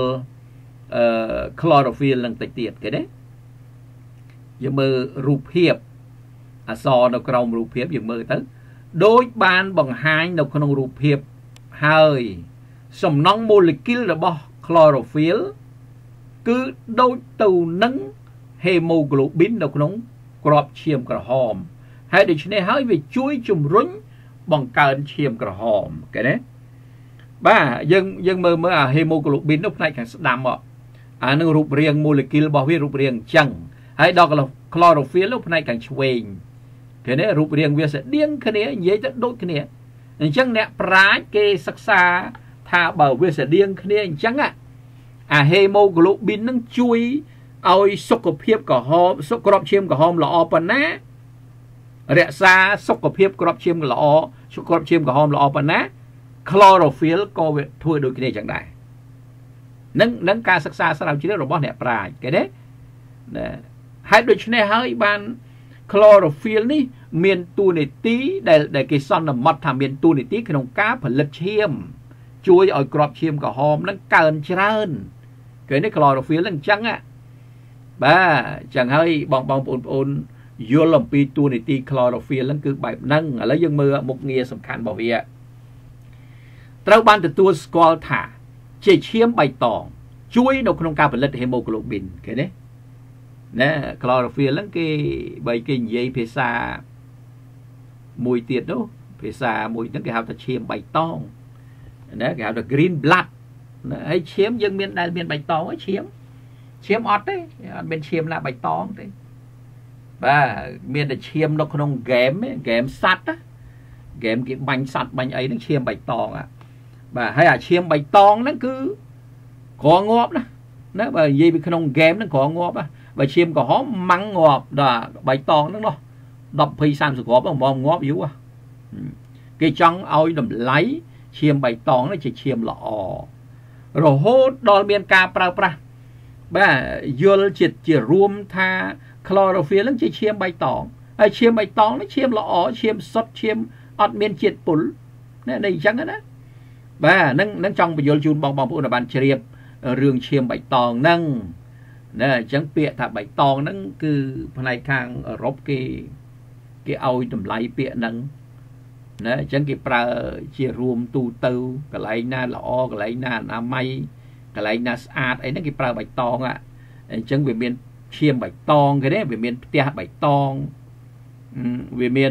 chlorophyll នឹងតិចទៀតគេទេយើងមើលរូបភាពអក្សរនៅក្រោមរូបភាពយើងមើលទៅដូចបានបង្ហាញនៅក្នុងរូបភាពហើយសំណង់ molecule របស់ chlorophyll គឺដូចទៅនឹង hemoglobin នៅក្នុងក្របឈាមក្រហមហើយដូច្នេះហើយវាជួយជំរុញបង្កើនឈាមក្រហមគេណាបាទយើងមើលអា hemoglobin នោះផ្នែកខាងស្ដាំមកអានឹងរូបរាង molecule របស់វារូបរាងអញ្ចឹងហើយដល់ chlorophyll នោះផ្នែកខាងឆ្វេងគេណារូបរាងវាស្តៀងគ្នានិយាយទៅដូចគ្នាអញ្ចឹងអ្នកប្រាជ្ញគេសិក្សាថាបើវាស្តៀងគ្នាអញ្ចឹងអា hemoglobin នឹងជួយឲ្យសុខភាពក្រហមក្របឈាមក្រហមល្អប៉ុណ្ណារក្សាសុខភាពក្របឈាមក្រហមល្អប៉ុណ្ណា chlorophyll ក៏វាធ្វើដូចគ្នាចឹងដែរនឹងការសិក្សាស្រាវជ្រាវរបស់អ្នកប្រាជ្ញគេទេហើយដូច្នេះហើយបាន chlorophyll នេះមានតួនាទីដែលគេសន្មត់ថាមានតួនាទីក្នុងការផលិតឈាមជួយឲ្យក្របឈាមក្រហមនឹងកើនច្រើនគេនេះ chlorophyll ហ្នឹងអញ្ចឹងបាទចឹងហើយបងប្អូនយល់អំពីតួនាទី chlorophyll ហ្នឹងគឺបែបហ្នឹងឥឡូវយើងមើលមុខងារសំខាន់របស់វាត្រូវបានទទួលស្គាល់ថាជាឈាមបៃតងជួយនៅក្នុងការផលិត hemoglobin គេទេណា chlorophyll ហ្នឹងគេបើគេនិយាយភាសាមួយទៀតនោះភាសាមួយហ្នឹងគេហៅថាឈាមបៃតងណាគេហៅថា green blood ណាហើយឈាមយើងមានដែលមានបៃតងហើយឈាមអត់ទេអត់មានឈាមណាបៃតងទេបាទមានតែឈាមនៅក្នុងហ្គេមសัตว์ហ្គេមគេបាញ់សัตว์បាញ់អីហ្នឹងឈាមបៃតងបាទហើយអាឈាមបៃតងហ្នឹងគឺក្រងាប់ណាបើនិយាយពីក្នុងហ្គេមហ្នឹងក្រងាប់បើឈាមក្រហមម៉ាំងងាប់ដល់បៃតងហ្នឹងនោះ10 20 30គ្រាប់ហ្មងងាប់យូរគេចង់ឲ្យតម្លៃឈាមបៃតងនេះជាឈាមល្អរហូតដល់មានការប្រើប្រាស់បាទយល់ជារួមថា chlorophyll ហ្នឹងជាឈាមបៃតងហើយឈាមបៃតងនេះឈាមល្អឈាមសុទ្ធឈាមអត់មានជាតិពុលនេះអញ្ចឹងណាបាទនឹងចង់បញ្យល់ជូនបងប្អូនឲ្យបានជ្រាបរឿងឈាមបៃតងហ្នឹងណាអញ្ចឹងពាក្យថាបៃតងហ្នឹងគឺផ្នែកខាងអឺរ៉ុបគេឲ្យតម្លៃពាក្យហ្នឹងណាអញ្ចឹងគេប្រើជារួមទូទៅកន្លែងណាល្អកន្លែងណាអនាម័យកន្លែងណាស្អាតអីហ្នឹងគេប្រើបៃតងអញ្ចឹងវាមានឈាមបៃតងគេទេវាមានផ្ទះបៃតងវាមាន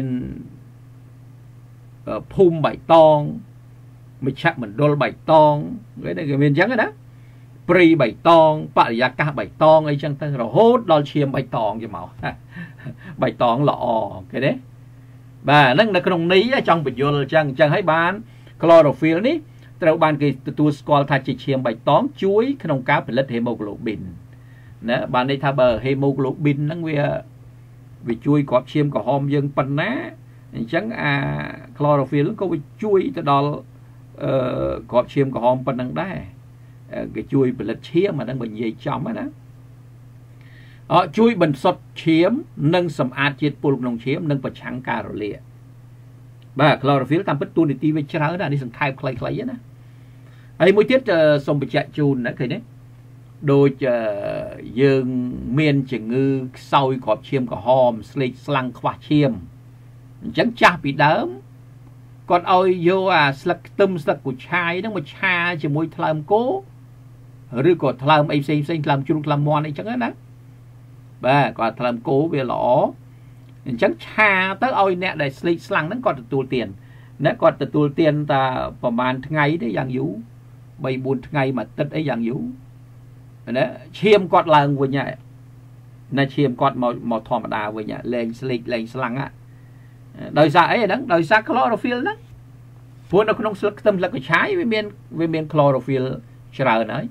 ភូមិបៃតងមជ្ឈមណ្ឌលបៃតងគេមានអញ្ចឹងណាព្រៃបៃតងបរិយាកាសបៃតងអីចឹងទៅរហូតដល់ឈាមបៃតងទៅមកបៃតងល្អគេទេបាទហ្នឹងនៅក្នុងនេះចង់បញ្យល់អញ្ចឹងហើយបាន chlorophyll នេះត្រូវបានគេទទួលស្គាល់ថាជាឈាមបៃតងជួយក្នុងការផលិត hemoglobin ណាបានន័យថាបើ hemoglobin ហ្នឹងវាជួយក្របឈាមក្រហមយើងប៉ុណ្ណាអញ្ចឹងអា chlorophyll ក៏វាជួយទៅដល់ក្របឈាមក្រហមប៉ុណ្ណឹងដែរគេជួយផលិតឈាមអាហ្នឹងបើនិយាយចំណាជួយបន្សុទ្ធឈាមនិងសម្អាតជាតិពុលក្នុងឈាមនិងប្រឆាំងការរលាកបាទ chlorophyll តាមពិតតួនាទីវាច្រើនណាស់នេះសង្ខេបខ្លីៗណាហើយមួយទៀតសូមបញ្ជាក់ជូនណាឃើញទេដូចយើងមានជំងឺខ្សោយក្របឈាមក្រហមស្លេកស្លាំងខ្វះឈាមអញ្ចឹងចាស់ពីដើមគាត់ឲ្យយកអាស្លឹកខ្ទឹមស្លឹកគូឆាយហ្នឹងមកឆាជាមួយថ្លើមគោឬក៏ថ្លើមអីផ្សេងថ្លើមជ្រូកថ្លើមមាន់អីចឹងណាបាទគាត់ថ្លើមគោវាល្អអញ្ចឹងឆាទៅឲ្យអ្នកដែលស្លេកស្លាំងហ្នឹងគាត់ទទួលទានណាគាត់ទទួលទានតែប្រហែលថ្ងៃទេយ៉ាងយូរ 3-4 ថ្ងៃមួយអាទិត្យអីយ៉ាងយូរណាឈាមគាត់ឡើងវិញហើយណាឈាមគាត់មកធម្មតាវិញលែងស្លេកលែងស្លាំងដោយសារអីហ្នឹងដោយសារ chlorophyll ហ្នឹងព្រោះនៅក្នុងស្លឹកខ្ទឹមស្លឹកកញ្ឆាយវាមាន chlorophyll ច្រើនហើយ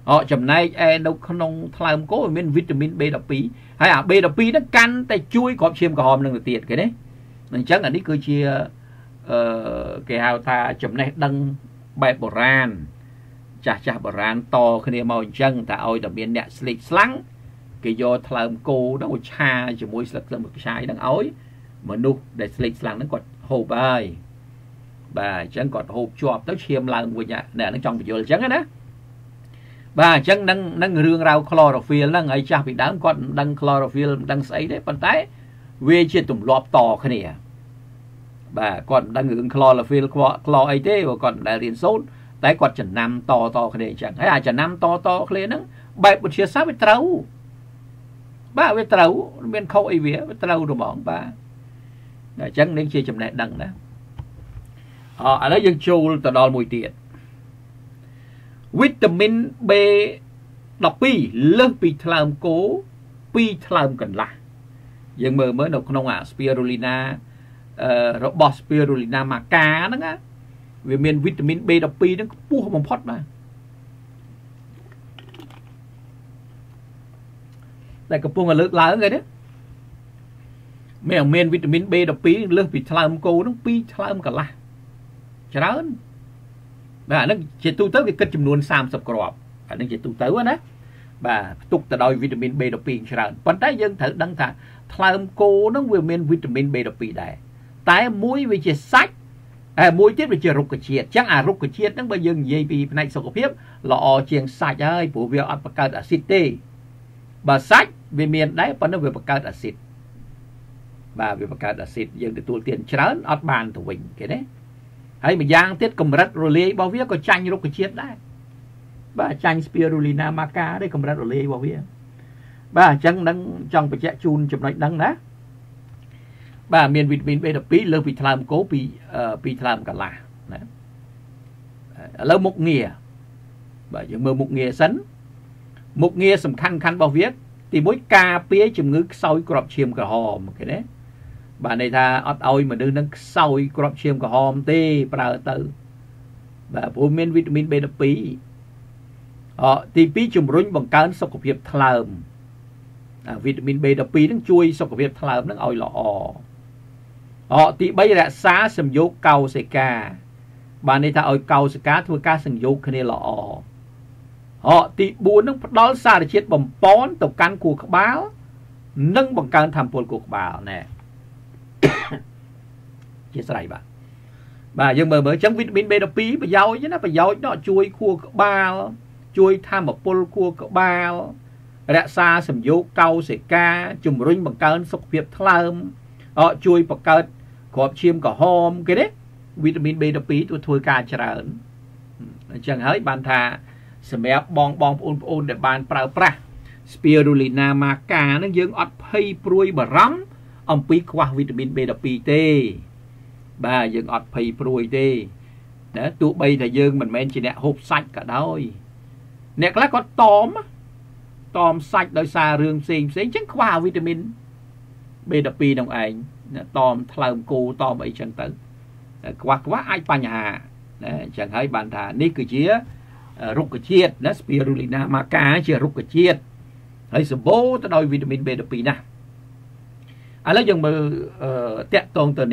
họ chấm này đâu không làm cố men vitamin B12 hay B12 nó căn tay chui có chiêm cả hòm nâng tiền cái đấy nên chắc là đi cứ chia cái hào ta chấm này đăng bài bổ ran chả bổ ran to khi màu chân ta ôi đặc biệt nè slick slang cái do làm cô nó cha chỉ môi slick một cái trái đằng ối mà nu để slick slang nó còn hộp bài bà chẳng còn hộp chọp tới chiêm lần của nhà nè nó trong video chẳng á bà chẳng đang rương rau chlorophyll nó ngày cha bị đám con đăng chlorophyll đăng sấy đấy bàn tay về trên tụm lọp to cái này bà còn đang ngưỡng chlorophyll chlor ấy thế và còn đại liền sốt tại còn chẳng nằm to cái này chẳng hay chẳng nằm to cái này nó bài một chia sát với trâu bà với trâu bên khâu ấy vía với trâu đồ bọn bà chẳng nên chia chấm này đằng đó ở đây dân châu từ đó mùi tiền vitamin B12 lớn bị làm cố bị làm cần là dân mơ mới đâu không spirulina robot spirulina maca đó á vì miền vitamin B12 nó pu không phốt mà đây cái pu là lớn lớn rồi đấy miền vitamin B12 lớn bị làm cố nó bị làm cần là cho đó bà nó chỉ tu tới cái kết chấm nuôn sam sập cọp nó chỉ tu tới quá đó bà tục từ đôi vitamin B12 cho đó còn trái dân thử đăng thà làm cô nó vừa miền vitamin B12 đây tại muối về chỉ sách muối tiết về chỉ rục cái chiết chắc rục cái chiết nó bây giờ gì vì này sọc phiếp lọ chiên sạch ơi của việc ăn bạc acid tê bà sách về miền đấy vẫn nó về bạc acid bà về bạc acid dân để tu tiền chán ăn bàn thủ bình cái đấy hay mà giang tiết cầm rắt rồi lấy bao viết có chanh rục cái chiết đấy bà chanh spirulina maca đấy cầm rắt rồi lấy bao viết bà chẳng đang trong cái chẹt chun chụp lại đăng đó bà miền vitamin B12 lớn bị làm cố bị làm cả là lớn một nghề bà giờ mơ một nghề sấn một nghề sầm khăn bao viết thì mỗi ca pía chùm ngữ soi crop chiêm cả hòm cái đấy bà này tha ọt ôi mà đưa nó soi crop chiêm cả hòm tê bà tự bà bố miền vitamin B12 thì pí chùm rung bằng cán sọc của việc làm vitamin B12 nó chui sọc của việc làm nó ôi lọ thì bây giờ xá sầm dấu cầu sẽ ca bà này ta ôi cầu sẽ cá thua cá sừng dấu cái này lọ thì buồn nó đó xa để chết bằng bón tộc căn của các báo nâng bằng căn tham buồn của các báo nè chia sẻ bà nhưng mà mới chống vitamin B12 bà giàu chứ nó chui cua các báo chui tham một pol cua các báo đã xa sầm dấu cầu sẽ ca chùm rinh bằng căn sọc việc làm chui bằng căn có chiêm cả hôm cái đấy vitamin B12 tôi thôi ca trả chẳng hết bàn thà sầm ép bong ôn để bàn pra spirulina maca nó dương ọt pay pruy bờ rắm ông pi qua vitamin B12 tê bà dương ọt pay pruy tê đó tụ bây là dương mình men chỉ nè hộp sạch cả đôi nè cái có tóm sạch đôi xa rương xinh chẳng qua vitamin B12 đồng ảnh tòm thầm cô tòm ấy chẳng tử quá ai pa nhà chẳng hay bàn thà ní cứ chia rục cái chiết nó spirulina maca chia rục cái chiết hay sự bố tới đôi vitamin B12 nè lấy dòng mà tẹt tông từ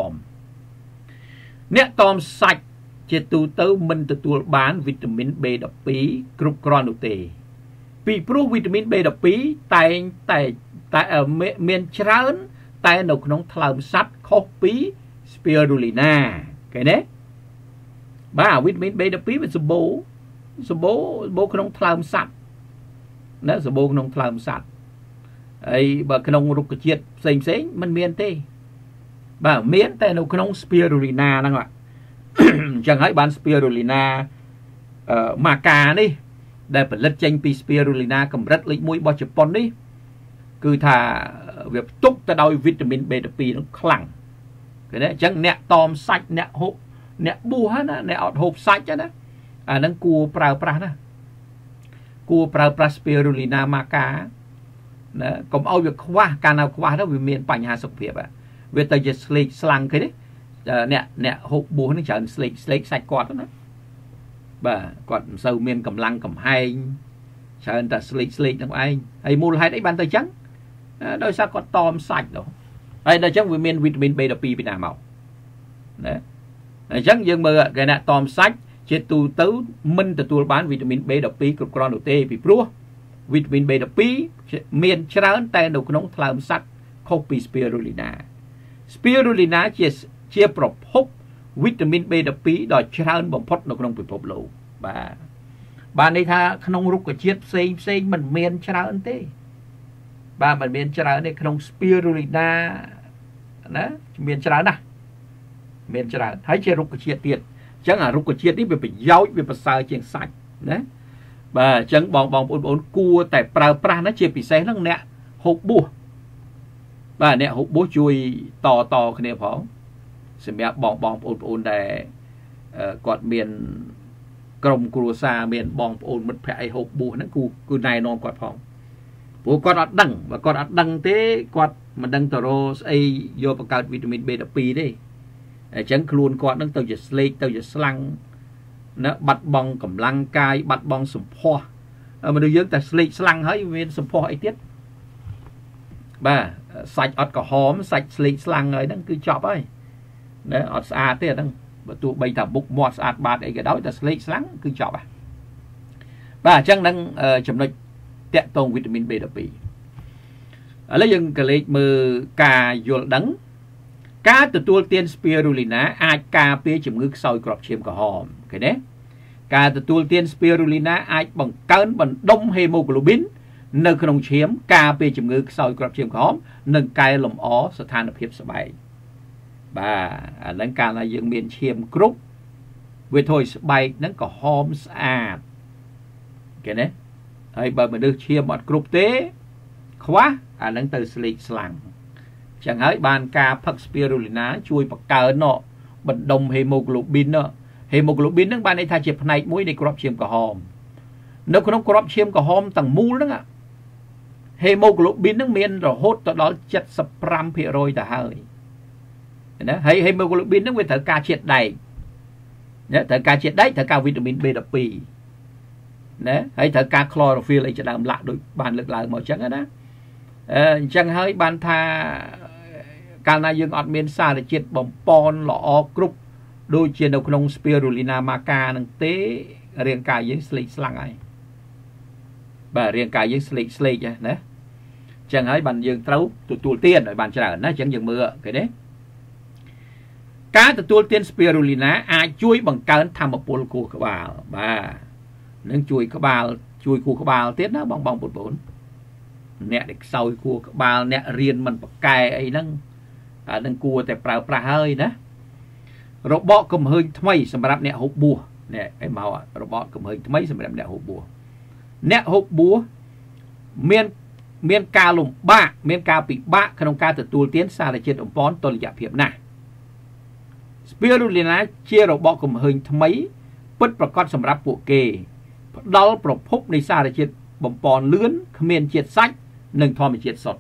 nẹt tòm sạch chia tu tứ mình từ tu bán vitamin B12 group granute vì pro vitamin B12 tại ở miền trán tại nó không làm sắt copy spirulina cái đấy bà vitamin B12 với số bố không làm sắt nó số bố không làm sắt ấy bà không rục cái chiết xinh mình miền tê bà miền tại nó không spirulina đang ạ chẳng hãy bán spirulina maca đi để phải lật tranh pi spirulina cầm rất lịch mũi bao chục pon đi cứ thà việc túc ta đôi vitamin B12 nó khẳng cái đấy chẳng nè tòm sạch nè hộp nè bùa hết á nè hộp sạch á đó nó cua pra đó cua pra spirulina maca còn ôi việc qua cả nào qua đó vì miền bành hà sọc việt à về tới giờ slang cái đấy nè hộp bùa nó trở slick sạch quạt đó bà còn sâu miên cầm lăng cầm hai sao anh ta sleep trong anh hay mua hai đấy ban tay trắng đôi sao còn tòm sạch đâu hay là chắc vitamin B đập pi bị nào màu đấy chắc dương mơ cái này tòm sạch trên tu tứ minh từ tu bán vitamin B đập pi cực con đầu tê bị pro vitamin B đập pi miền trắng tay đầu nóng làm sạch copy spirulina chia prop hút vitamin B đập pi đòi trắng bồng phốt đầu nóng bị phốt lỗ bà này tha không rút cái chiết xây mình miền trắng thế bà mình miền trắng này không spirulina đó miền trắng nè miền trắng thấy chưa rút cái chiết tiền chẳng là rút cái chiết đi bị dấu bị sờ trên sạch đấy bà chẳng bong cua tại pra nó chia bị xe nó nè hộp bùa bà nè hộp bùa chui to cái này phóng xem mẹ bong để quạt miền Crom Cruza miền bong mất phải hộp bùa nó cu này non quạt phóng bùa quạt ở đằng và quạt ở đằng thế quạt mà đằng taro ấy vô bao cao vitamin B đập pi đấy chẳng luôn quạt nó tao just slate tao just slang nó bắt bong cầm lăng cai bắt bong sủng pho mà được dưỡng ta slate slang hết viên sủng pho ấy tiết bà sạch ọt cả hóm sạch slate slang ấy đang cứ chọc ấy đấy ọt xa thế đang tụ bây thả bục mọt sạch bát ấy cái đó ta slate slang cứ chọc à bà chẳng đang chấm nói tẹt tông vitamin B đập pi lấy dân cái lấy mơ cà dồi đắng cá từ tua tiên spirulina ai cà phê chấm ngực soi crop chim cả hòm cái đấy cá từ tua tiên spirulina ai bằng cơn bằng đông hemoglobin nơi không chiếm cà phê chấm ngực soi crop chim cả hòm nâng cài lồng ó sẽ than được hiệp bảy bà nâng cà là dương miền chiêm group về thôi bảy nâng cả hòm à cái đấy hay bà mình được chiêm một group tế khóa nâng từ sleep slang chẳng hạn bàn ca phật spirulina chui bậc cờ nó bật đồng hemoglobin nó hemoglobin nó ban này thay chụp này mũi này crop chiêm cả hòm nếu không crop chiêm cả hòm tầng mu đó ạ hemoglobin nó miên rồi hốt tới đó chất spram phe rồi ta hơi hay hemoglobin nó nguyên thở ca triệt đầy thở ca triệt đấy thở ca vitamin B đập pi đấy hay thở ca chlorophyll ấy cho làm lại đôi bàn lực lại màu trắng đó chẳng hơi bàn thaการนายยังอดเมียนซาเจ็ดบ่มปอนหล่อกรุ๊ปโดยเจนเอาขนมสเปรูลินามาการนังเตเรียงกายยังสลิกสลังไอแบบเรียงกายยังสลิกนะจังให้บันยังเต้าตัวเตี้ยนหน่อยบันจะนะจังยังมือcái đấy การตัวเตี้ยนสเปรูลินาอาจช่วยบังการทำมาปูคูขบาลบ้านั่งช่วยขบาลช่วยคูขบาลเตี้ยนนะบองปุนเนี่ยเด็กซอยคูขบาลเนี่ยเรียนมันปากกายไอ้นั่งนั่งกลัวแต่เปล่าเฮ้ยนะระบบกำเฮยทำไมสำหรับเนี่ยหกบัวเนี่ยไอ้เมาอ่ะระบบกำเฮยทำไมสำหรับเนี่ยหกบัวเนี่ยหกบัวเมียนกาลมบ้าเมียนกาปีบ้าขนมกาตัวตัวเตี้ยนซาเลเจตอมปอนตัวหยาบเพียบหน้าสเปียรูลินาเชียระบบกำเฮยทำไมปิดประกอบสำหรับพวกเกย์ดอลปรบพบในซาเลเจตบอมปอนเลื่อนเขมียนเจียดซักหนึ่งทอมเจียดสด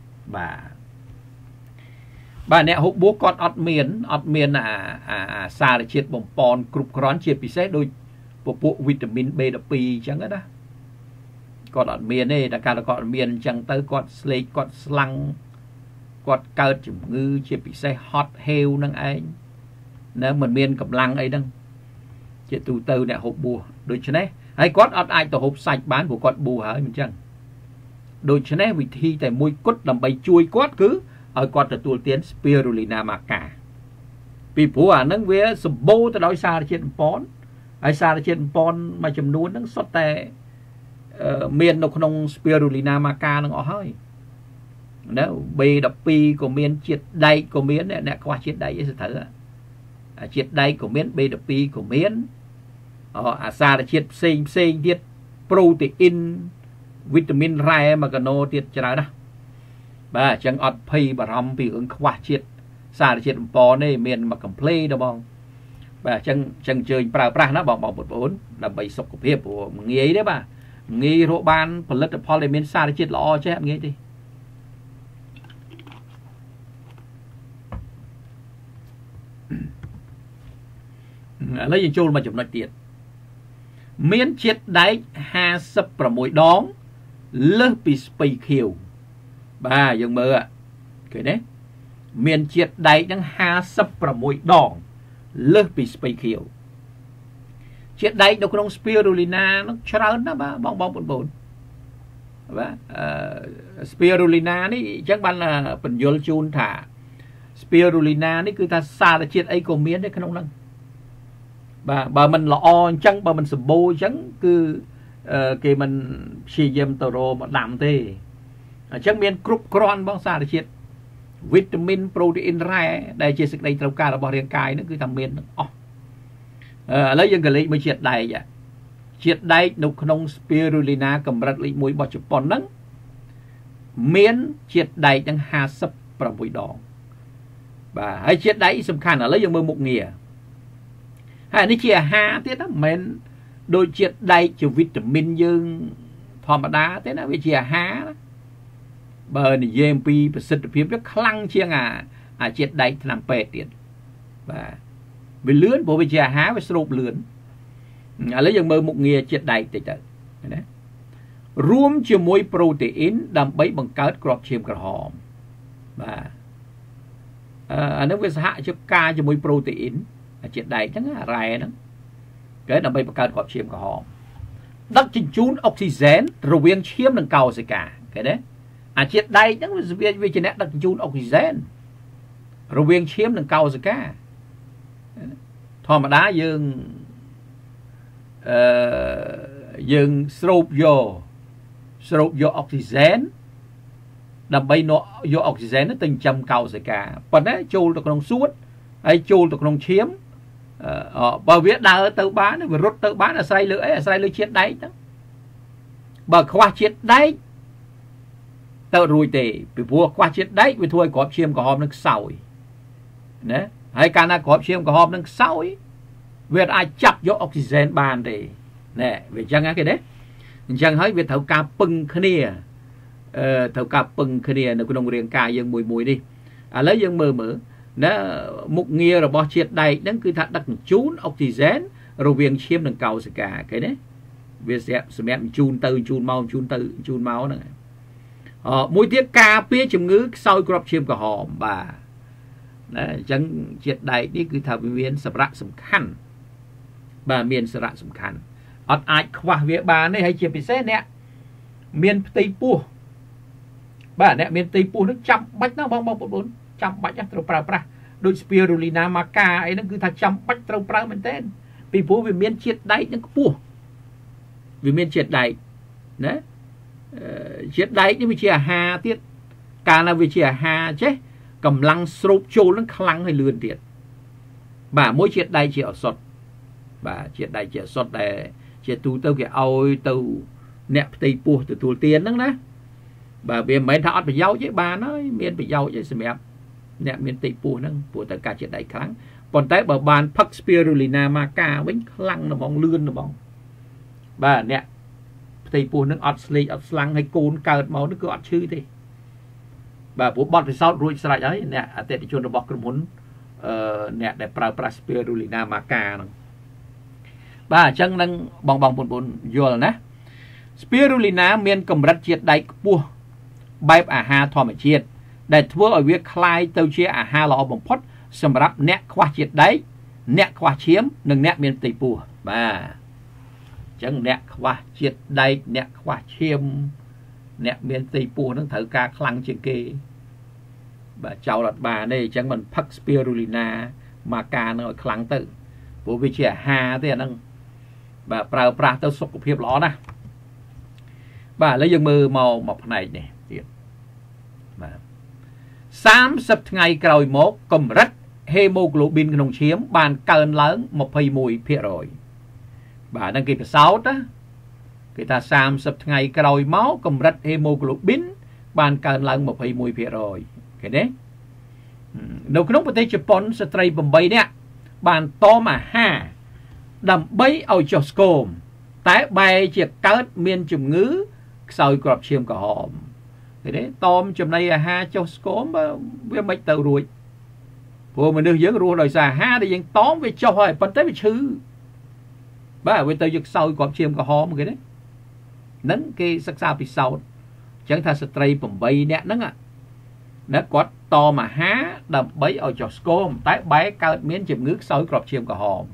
บ้านเนี่ยหกบัวกอดอดเมียนซาเชียดบ่มปอนกรุบกร้อนเชียดพิเศษโดยพวกวิตามินเบดปีจังก็ได้กอดอดเมียนนี่แต่การกอดเมียนจังเตอร์กอดสเลกกอดสลังกอดเกิดจุ่มงือเชียดพิเศษฮอตเฮลนั่งไอ้เนี่ยเหมือนเมียนกับลังไอ้นั่งเชียดตูเตอร์เนี่ยหกบัวโดยเฉพาะไอ้กอดอดไอ้ตัวหกใส่บ้านพวกกอดบัวหายมันจังโดยเฉพาะวิธีแต่มวยกดลำใบช่วยกอดคือเอากอดตัวเตี้ยนสเปียรูลินามาคาปีผัวนั่งเวสโบแต่ดอยซาเชียนปอนไอซาเชียนปอนมาจำนวนนั่งสดแต่เมียนนกนงสเปียรูลินามาคานั่งอ๋อเฮ้ยแล้วเบดับปีก็เมียนเจียดใดก็เมียนเนี่ยกว่าเจียดใดจะถือเจียดใดก็เมียนเบดับปีก็เมียนซาเชียนเซงเทียดโปรตีนวิตามินไรมากโนเทียดจะไรนะbà chẳng ọt phi bà rong vì ứng khóa chết xa chết bò này miền mà cầm play đâu bong bà chẳng chơi pra nó bong một bốn là bày sọc của hiệp của nghĩ ấy đấy bà nghĩ rộ ban phần lớp poly miền xa chết lo chứ em nghĩ đi lấy gì chôn mà chụp nói tiền miên chết đáy 26 đón lớp bị spây khiêu bà dừng mơ ạ cái đấy miên chết đáy đang 26 đón lớp bị spây khiêu chết đáy đâu có spirulina nó trơn đó bà bong bồn spirulina này chắc bạn là phần vô chun thả spirulina này cứ ta xa là chết ấy còn miên đấy không năng bà mình là on chăng bà mình sầm bô chăng cứ cái mình xì dầm tàu rô mà làm thế chắc miên cướp cron bóng xa là chết vitamin protein ra đây chia sẻ đây trong cả là bao riêng cài nó cứ thầm miên lấy dân cái lấy mới chết đầy vậy chết đầy nục nông spirulina cầm rất lấy mũi bò chụp bòn nắng miên chết đầy đang hà sấp vào mũi đỏ và hay chết đầy sầm khăn là lấy dân mơ một nghề hay nó chia hà thế đó mình đôi chết đầy chịu vitamin dương thòm đá thế đó với chia hà đó bờ này GMP và sinh phiếm rất khăng chiêng chết đầy làm pet tiền và vì lươn bộ bị chia há với sụp lươn lấy dân mơ một nghề chết đầy thì trời rùm cho mối protein đầm bấy bằng cát crop chim cà hòm và nó với hạ cho ca cho mối protein chết đầy chẳng là rè đó cái đầm bấy bằng cát crop chim cà hòm đất chỉnh chún oxygen rồi viên chiếm đằng cầu sẽ cả cái đấy chết đầy chẳng vì trên đất chỉnh chún oxygen rồi viên chiếm đằng cầu sẽ cả thò mà đá dương sụp vô oxygen đầm bay nó vô oxygen nó từng trăm cầu sẽ cả còn đấy chôn được con suốt hay chôn được con chiếm bờ viết đào tự bán và rút tự bán là say lưỡi chết đấy đó bờ khoa chết đấy tự rùi tệ vì vua khoa chết đấy vì thôi có chiêm có hôm nó sầu đấy hay cả là có chiêm có hôm nó sầu ấy việc ai chập vô oxygen bàn để nè về chăng cái đấy chăng hỏi việc thầu ca pưng khnia thầu ca pưng khnia nó cũng đồng riêng ca dân mùi đi lấy dân mờ nó một nghề rồi bỏ chết đầy đến cứ thật đặt chún oxygen rồi viên chiêm đằng cầu sẽ cả cái đấy việc sẽ chun máu này mũi tiết ca phía chừng ngữ sau crop chiêm cả hòm bà chẳng chết đầy đi cứ thầu viên sập rạ sầm khăn bà miền sạ sầm khăn ở ai khoa việc bà này hay chia bị xét nè miền tây pua bà nè miền tây pua nó chăm bách nó bong chăm bách nó trâu pra đôi spirulina maca ấy nó cứ thà chăm bách trâu pra mình tên vì pua vì miền triệt đáy nó pua vì miền triệt đáy đấy triệt đáy nhưng mà chỉ là hà tiết cả là vì chỉ là hà chứ cầm lăng sụp trâu nó khăng hay lươn tiệt bà mỗi triệt đáy chỉ ở sọt bà triệt đáy chỉ ở sọt để chỉ tu tao cái ôi tao nẹp tây pua từ tu tiền đó nè bà về mấy thọ phải giàu chứ bà nói miền phải giàu chứ xem em nẹp miền tây pua nó pua tất cả chuyện đại kháng còn tới bà bàn phắc spirulina maca bánh lăng nó bong lươn nó bong bà nẹp tây pua nó ọt sli ọt slang hay côn cào máu nó cứ ọt chư thì bà bố bọt phải sau rồi sai đấy nè tết đi chôn nó bọt cái muốn nẹp để pra spirulina maca nó bà chân đang bong bồn vô nè spirulina miền cầm rạch chết đầy pua bài hà thò mà chết để thua ở việc khai tàu chia hà lò bồng phốt sầm rập nẹt khoa chết đấy nẹt khoa chiếm đừng nẹt miền tây pua bà chân nẹt khoa chết đầy nẹt khoa chiếm nẹt miền tây pua nó thở ca khăng trên kê bà chào lật bà đây chẳng mình phắc spirulina maca nó khăng tự bộ vì chia hà thế năng bà pra tao sốc của hiệp ló nè bà lấy dân mơ màu mọc này nè 30 ngày rồi một cầm rất hemoglobinក្នុងឈាមបានកើនឡើង 21% បាទនឹងគេពិសោធន៍ណាគេថា30ថ្ងៃក្រោយមកកម្រិត hemoglobin បានកើនឡើង 21% ឃើញទេនៅក្នុងប្រទេសជប៉ុនស្ត្រី8នាក់បានតមអាហារដើម្បីឲ្យចុះស្គមតែបែរជាកើតមានជំងឺខ្សោយគ្រាប់ឈាមក្រហមឃើញទេតមចំណីអាហារចុះស្គមវាមិនទៅរួចព្រោះមនុស្សយើងរស់ដោយសារអាហារដែលយើងតមវាចុះហើយប៉ុន្តែវាឈឺ bà với tôi giật sau cọp chiêm có hóm cái đấy nắng cái sắc sao bị sau chẳng tha stray bầm bay nè nắng à nó có to mà há đầm bấy ở cho scom tái bái cao miếng chìm nước sau cọp chiêm có hóm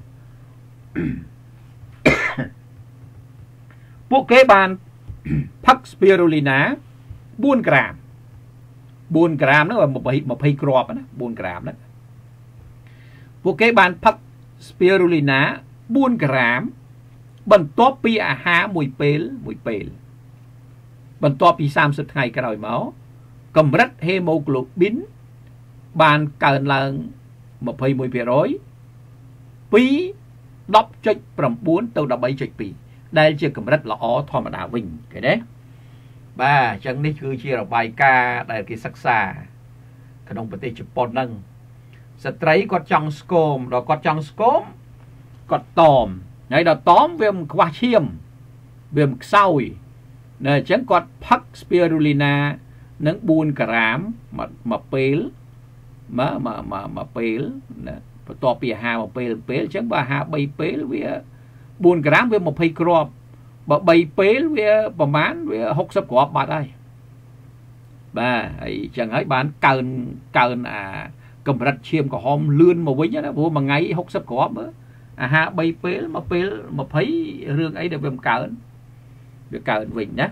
bộ kế bàn phắc spirulina 4 gram 4 gram nó là một hay crop đó 4 gram đó bộ kế bàn phắc spirulina 4 gramបន្ទាប់ពីអាហារមួយពេលបន្ទាប់ពី30ថ្ងៃក្រោយមកកម្រិត hemoglobin បានកើនឡើង 21% ពី 10.9 ទៅ 13.2 ដែលជាកម្រិតល្អធម្មតាវិញឃើញទេបាទអញ្ចឹងនេះគឺជារបាយការណ៍ដែលគេសិក្សាក្នុងប្រទេសជប៉ុនហ្នឹងស្ត្រីគាត់ចង់ស្គមដល់គាត់ចង់ស្គមគាត់តមហើយដល់តមវាមិនខ្វះឈាមវាមិនខ្សោយនៅអញ្ចឹងគាត់ផឹក spirulina នឹង 4 ក្រាមមួយពេលមួយពេលណាបន្ទាប់ពីអាហារមួយពេលអញ្ចឹងបើអាហារ3ពេលវា4ក្រាមវា20គ្រាប់បើ3ពេលវាប្រហែលវា60គ្រាប់បាត់ហើយបាទហើយអញ្ចឹងហើយបានកើនអាកម្រិតឈាមក្រហមលឿនមកវិញណាព្រោះមួយថ្ងៃ60គ្រាប់អាហារ3ពេលមួយពេល20រឿងអីដែលវាមិនកើនវាកើនវិញណា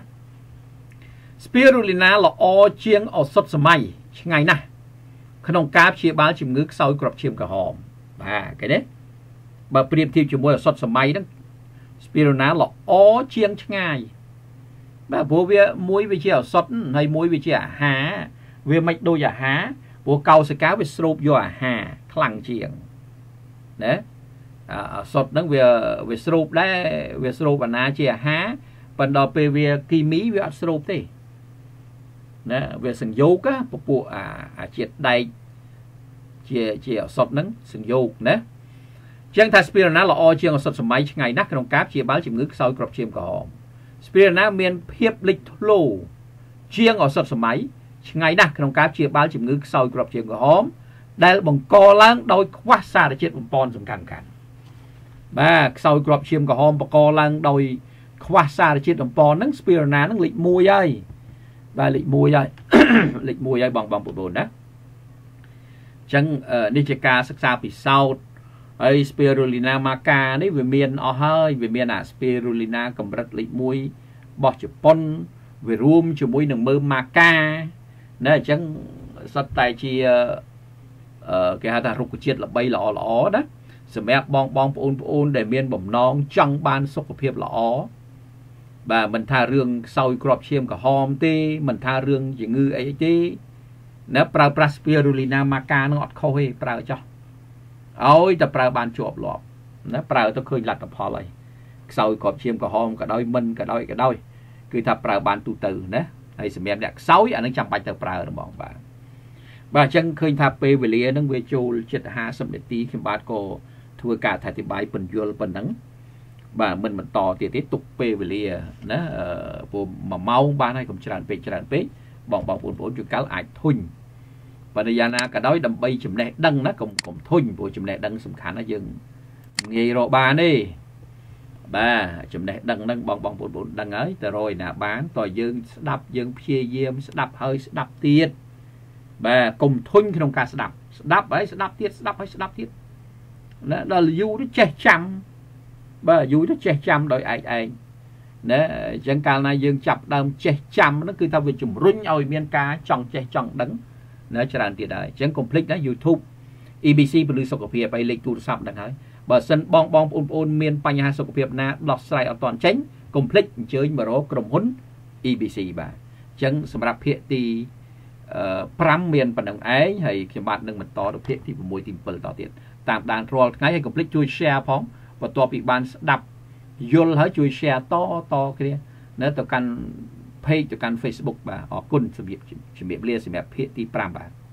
spirulina ល្អជាងឱសថសម័យឆ្ងាយណាស់ក្នុងការព្យាបាលជំងឺខ្សោយគ្រាប់ឈាមក្រហមបាទឃើញទេបើប្រៀបធៀបជាមួយឱសថសម័យហ្នឹង spirulina ល្អជាងឆ្ងាយបាទព្រោះវាមួយវាជាឱសថហើយមួយវាជាអាហារវាមិនដូចអាហារព្រោះកោសិកាវាស្រូបយកអាហារខ្លាំងជាងណាឱសថហ្នឹងវាស្រូបដែរវាស្រូបអាណាជាអាហារប៉ុន្តែដល់ពេលវាគីមីវាអត់ស្រូបទេណាវាសង្យោគពពួកអាជាតិដែកជាឱសថហ្នឹងសង្យោគណាចឹងថា spirulina ល្អជាងឱសថសម័យឆ្ងាយណាស់ក្នុងការព្យាបាលជំងឺខ្សោយគ្រាប់ឈាមក្រហម spirulina មានភាពលេចធ្លោជាងឱសថសម័យឆ្ងាយណាស់ក្នុងការព្យាបាលជំងឺខ្សោយគ្រាប់ឈាមក្រហមដែលបង្កឡើងដោយខ្វះសារជាតិបំប៉នសំខាន់បាទខ្សោយគ្រាប់ឈាមក្រហមបង្កឡើងដោយខ្វះសារជាតិបំប៉នហ្នឹង spirulina ហ្នឹងលេខ1ហើយបាទលេខ1ហើយលេខ1ហើយបងប្អូនណាអញ្ចឹងនេះជាការសិក្សាពិសោធន៍ហើយ spirulina maca នេះវាមានអស់ហើយវាមានអា spirulina កម្រិតលេខ1របស់ជប៉ុនវារួមជាមួយនឹងមើម maca ណាអញ្ចឹងសុទ្ធតែជាគេហៅថារុក្ខជាតិល្បីល្អណាសម្រាប់បងប្អូនដែលមានបំណងចង់បានសុខភាពល្អបាទមិនថារឿងខ្សោយគ្រាប់ឈាមក្រហមទេមិនថារឿងជំងឺអីទេណាប្រើប្រាស់ spirulina maca នឹងអត់ខុសទេប្រើចោះឲ្យតែប្រើបានជាប់លាប់ណាប្រើទៅឃើញលទ្ធផលហើយខ្សោយគ្រាប់ឈាមក្រហមក៏ដោយមិនក៏ដោយគឺថាប្រើបានទូទៅណាហើយសម្រាប់អ្នកខ្សោយអានឹងចាំបាច់ទៅប្រើហ្មងបាទអញ្ចឹងឃើញថាពេលវេលានឹងវាចូលជិត50នាទីខ្ញុំបាទក៏ធ្វើការអធិប្បាយពន្យល់ប៉ុណ្ណឹងបាទមិនបន្តទៀតទេទុកពេលវេលាណាព្រោះ1ម៉ោងបានហើយកុំច្រើនពេកបងប្អូនជួយកៅអាចធុញបរិយាណាក៏ដោយដើម្បីចំណេះដឹងណាកុំធុញព្រោះចំណេះដឹងសំខាន់ណាយើងងាយរកបានទេបាទចំណេះដឹងហ្នឹងបងប្អូនដឹងហើយទៅរយណាបានតើយើងស្ដាប់យើងព្យាយាមស្ដាប់ហើយស្ដាប់ទៀតបាទកុំធុញក្នុងការស្ដាប់ហើយស្ដាប់ទៀតណាដល់យូរទៅចេះចាំបាទយូរទៅចេះចាំដោយឯងណាអញ្ចឹងកាលណាយើងចាប់ដើមចេះចាំហ្នឹងគឺថាវាជំរុញឲ្យមានការចង់ចេះចង់ដឹងណាច្រើនទៀតហើយអញ្ចឹងកុំភ្លេចណា YouTube EBC ពលិសុខភាពឲ្យលេខទូរស័ព្ទហ្នឹងហើយបើសិនបងប្អូនមានបញ្ហាសុខភាពណាដោះស្រាយអត់ទាន់ចេញកុំភ្លេចអញ្ជើញមករកក្រុមហ៊ុន EBC បាទអញ្ចឹងសម្រាប់ភាគទី5មានប៉ុណ្ណឹងឯងហើយខ្ញុំបាទនឹងបន្តទៅភាគទី6ទី7តទៀតតាមដានរាល់ថ្ងៃហើយកុំភ្លេចជួយ share ផងបន្ទាប់ពីបានស្ដាប់យល់ហើយជួយ share តគ្នានៅទៅកាន់ page ទៅកាន់ Facebook បាទអរគុណជំរាបលាសម្រាប់ភាគទី5បាទ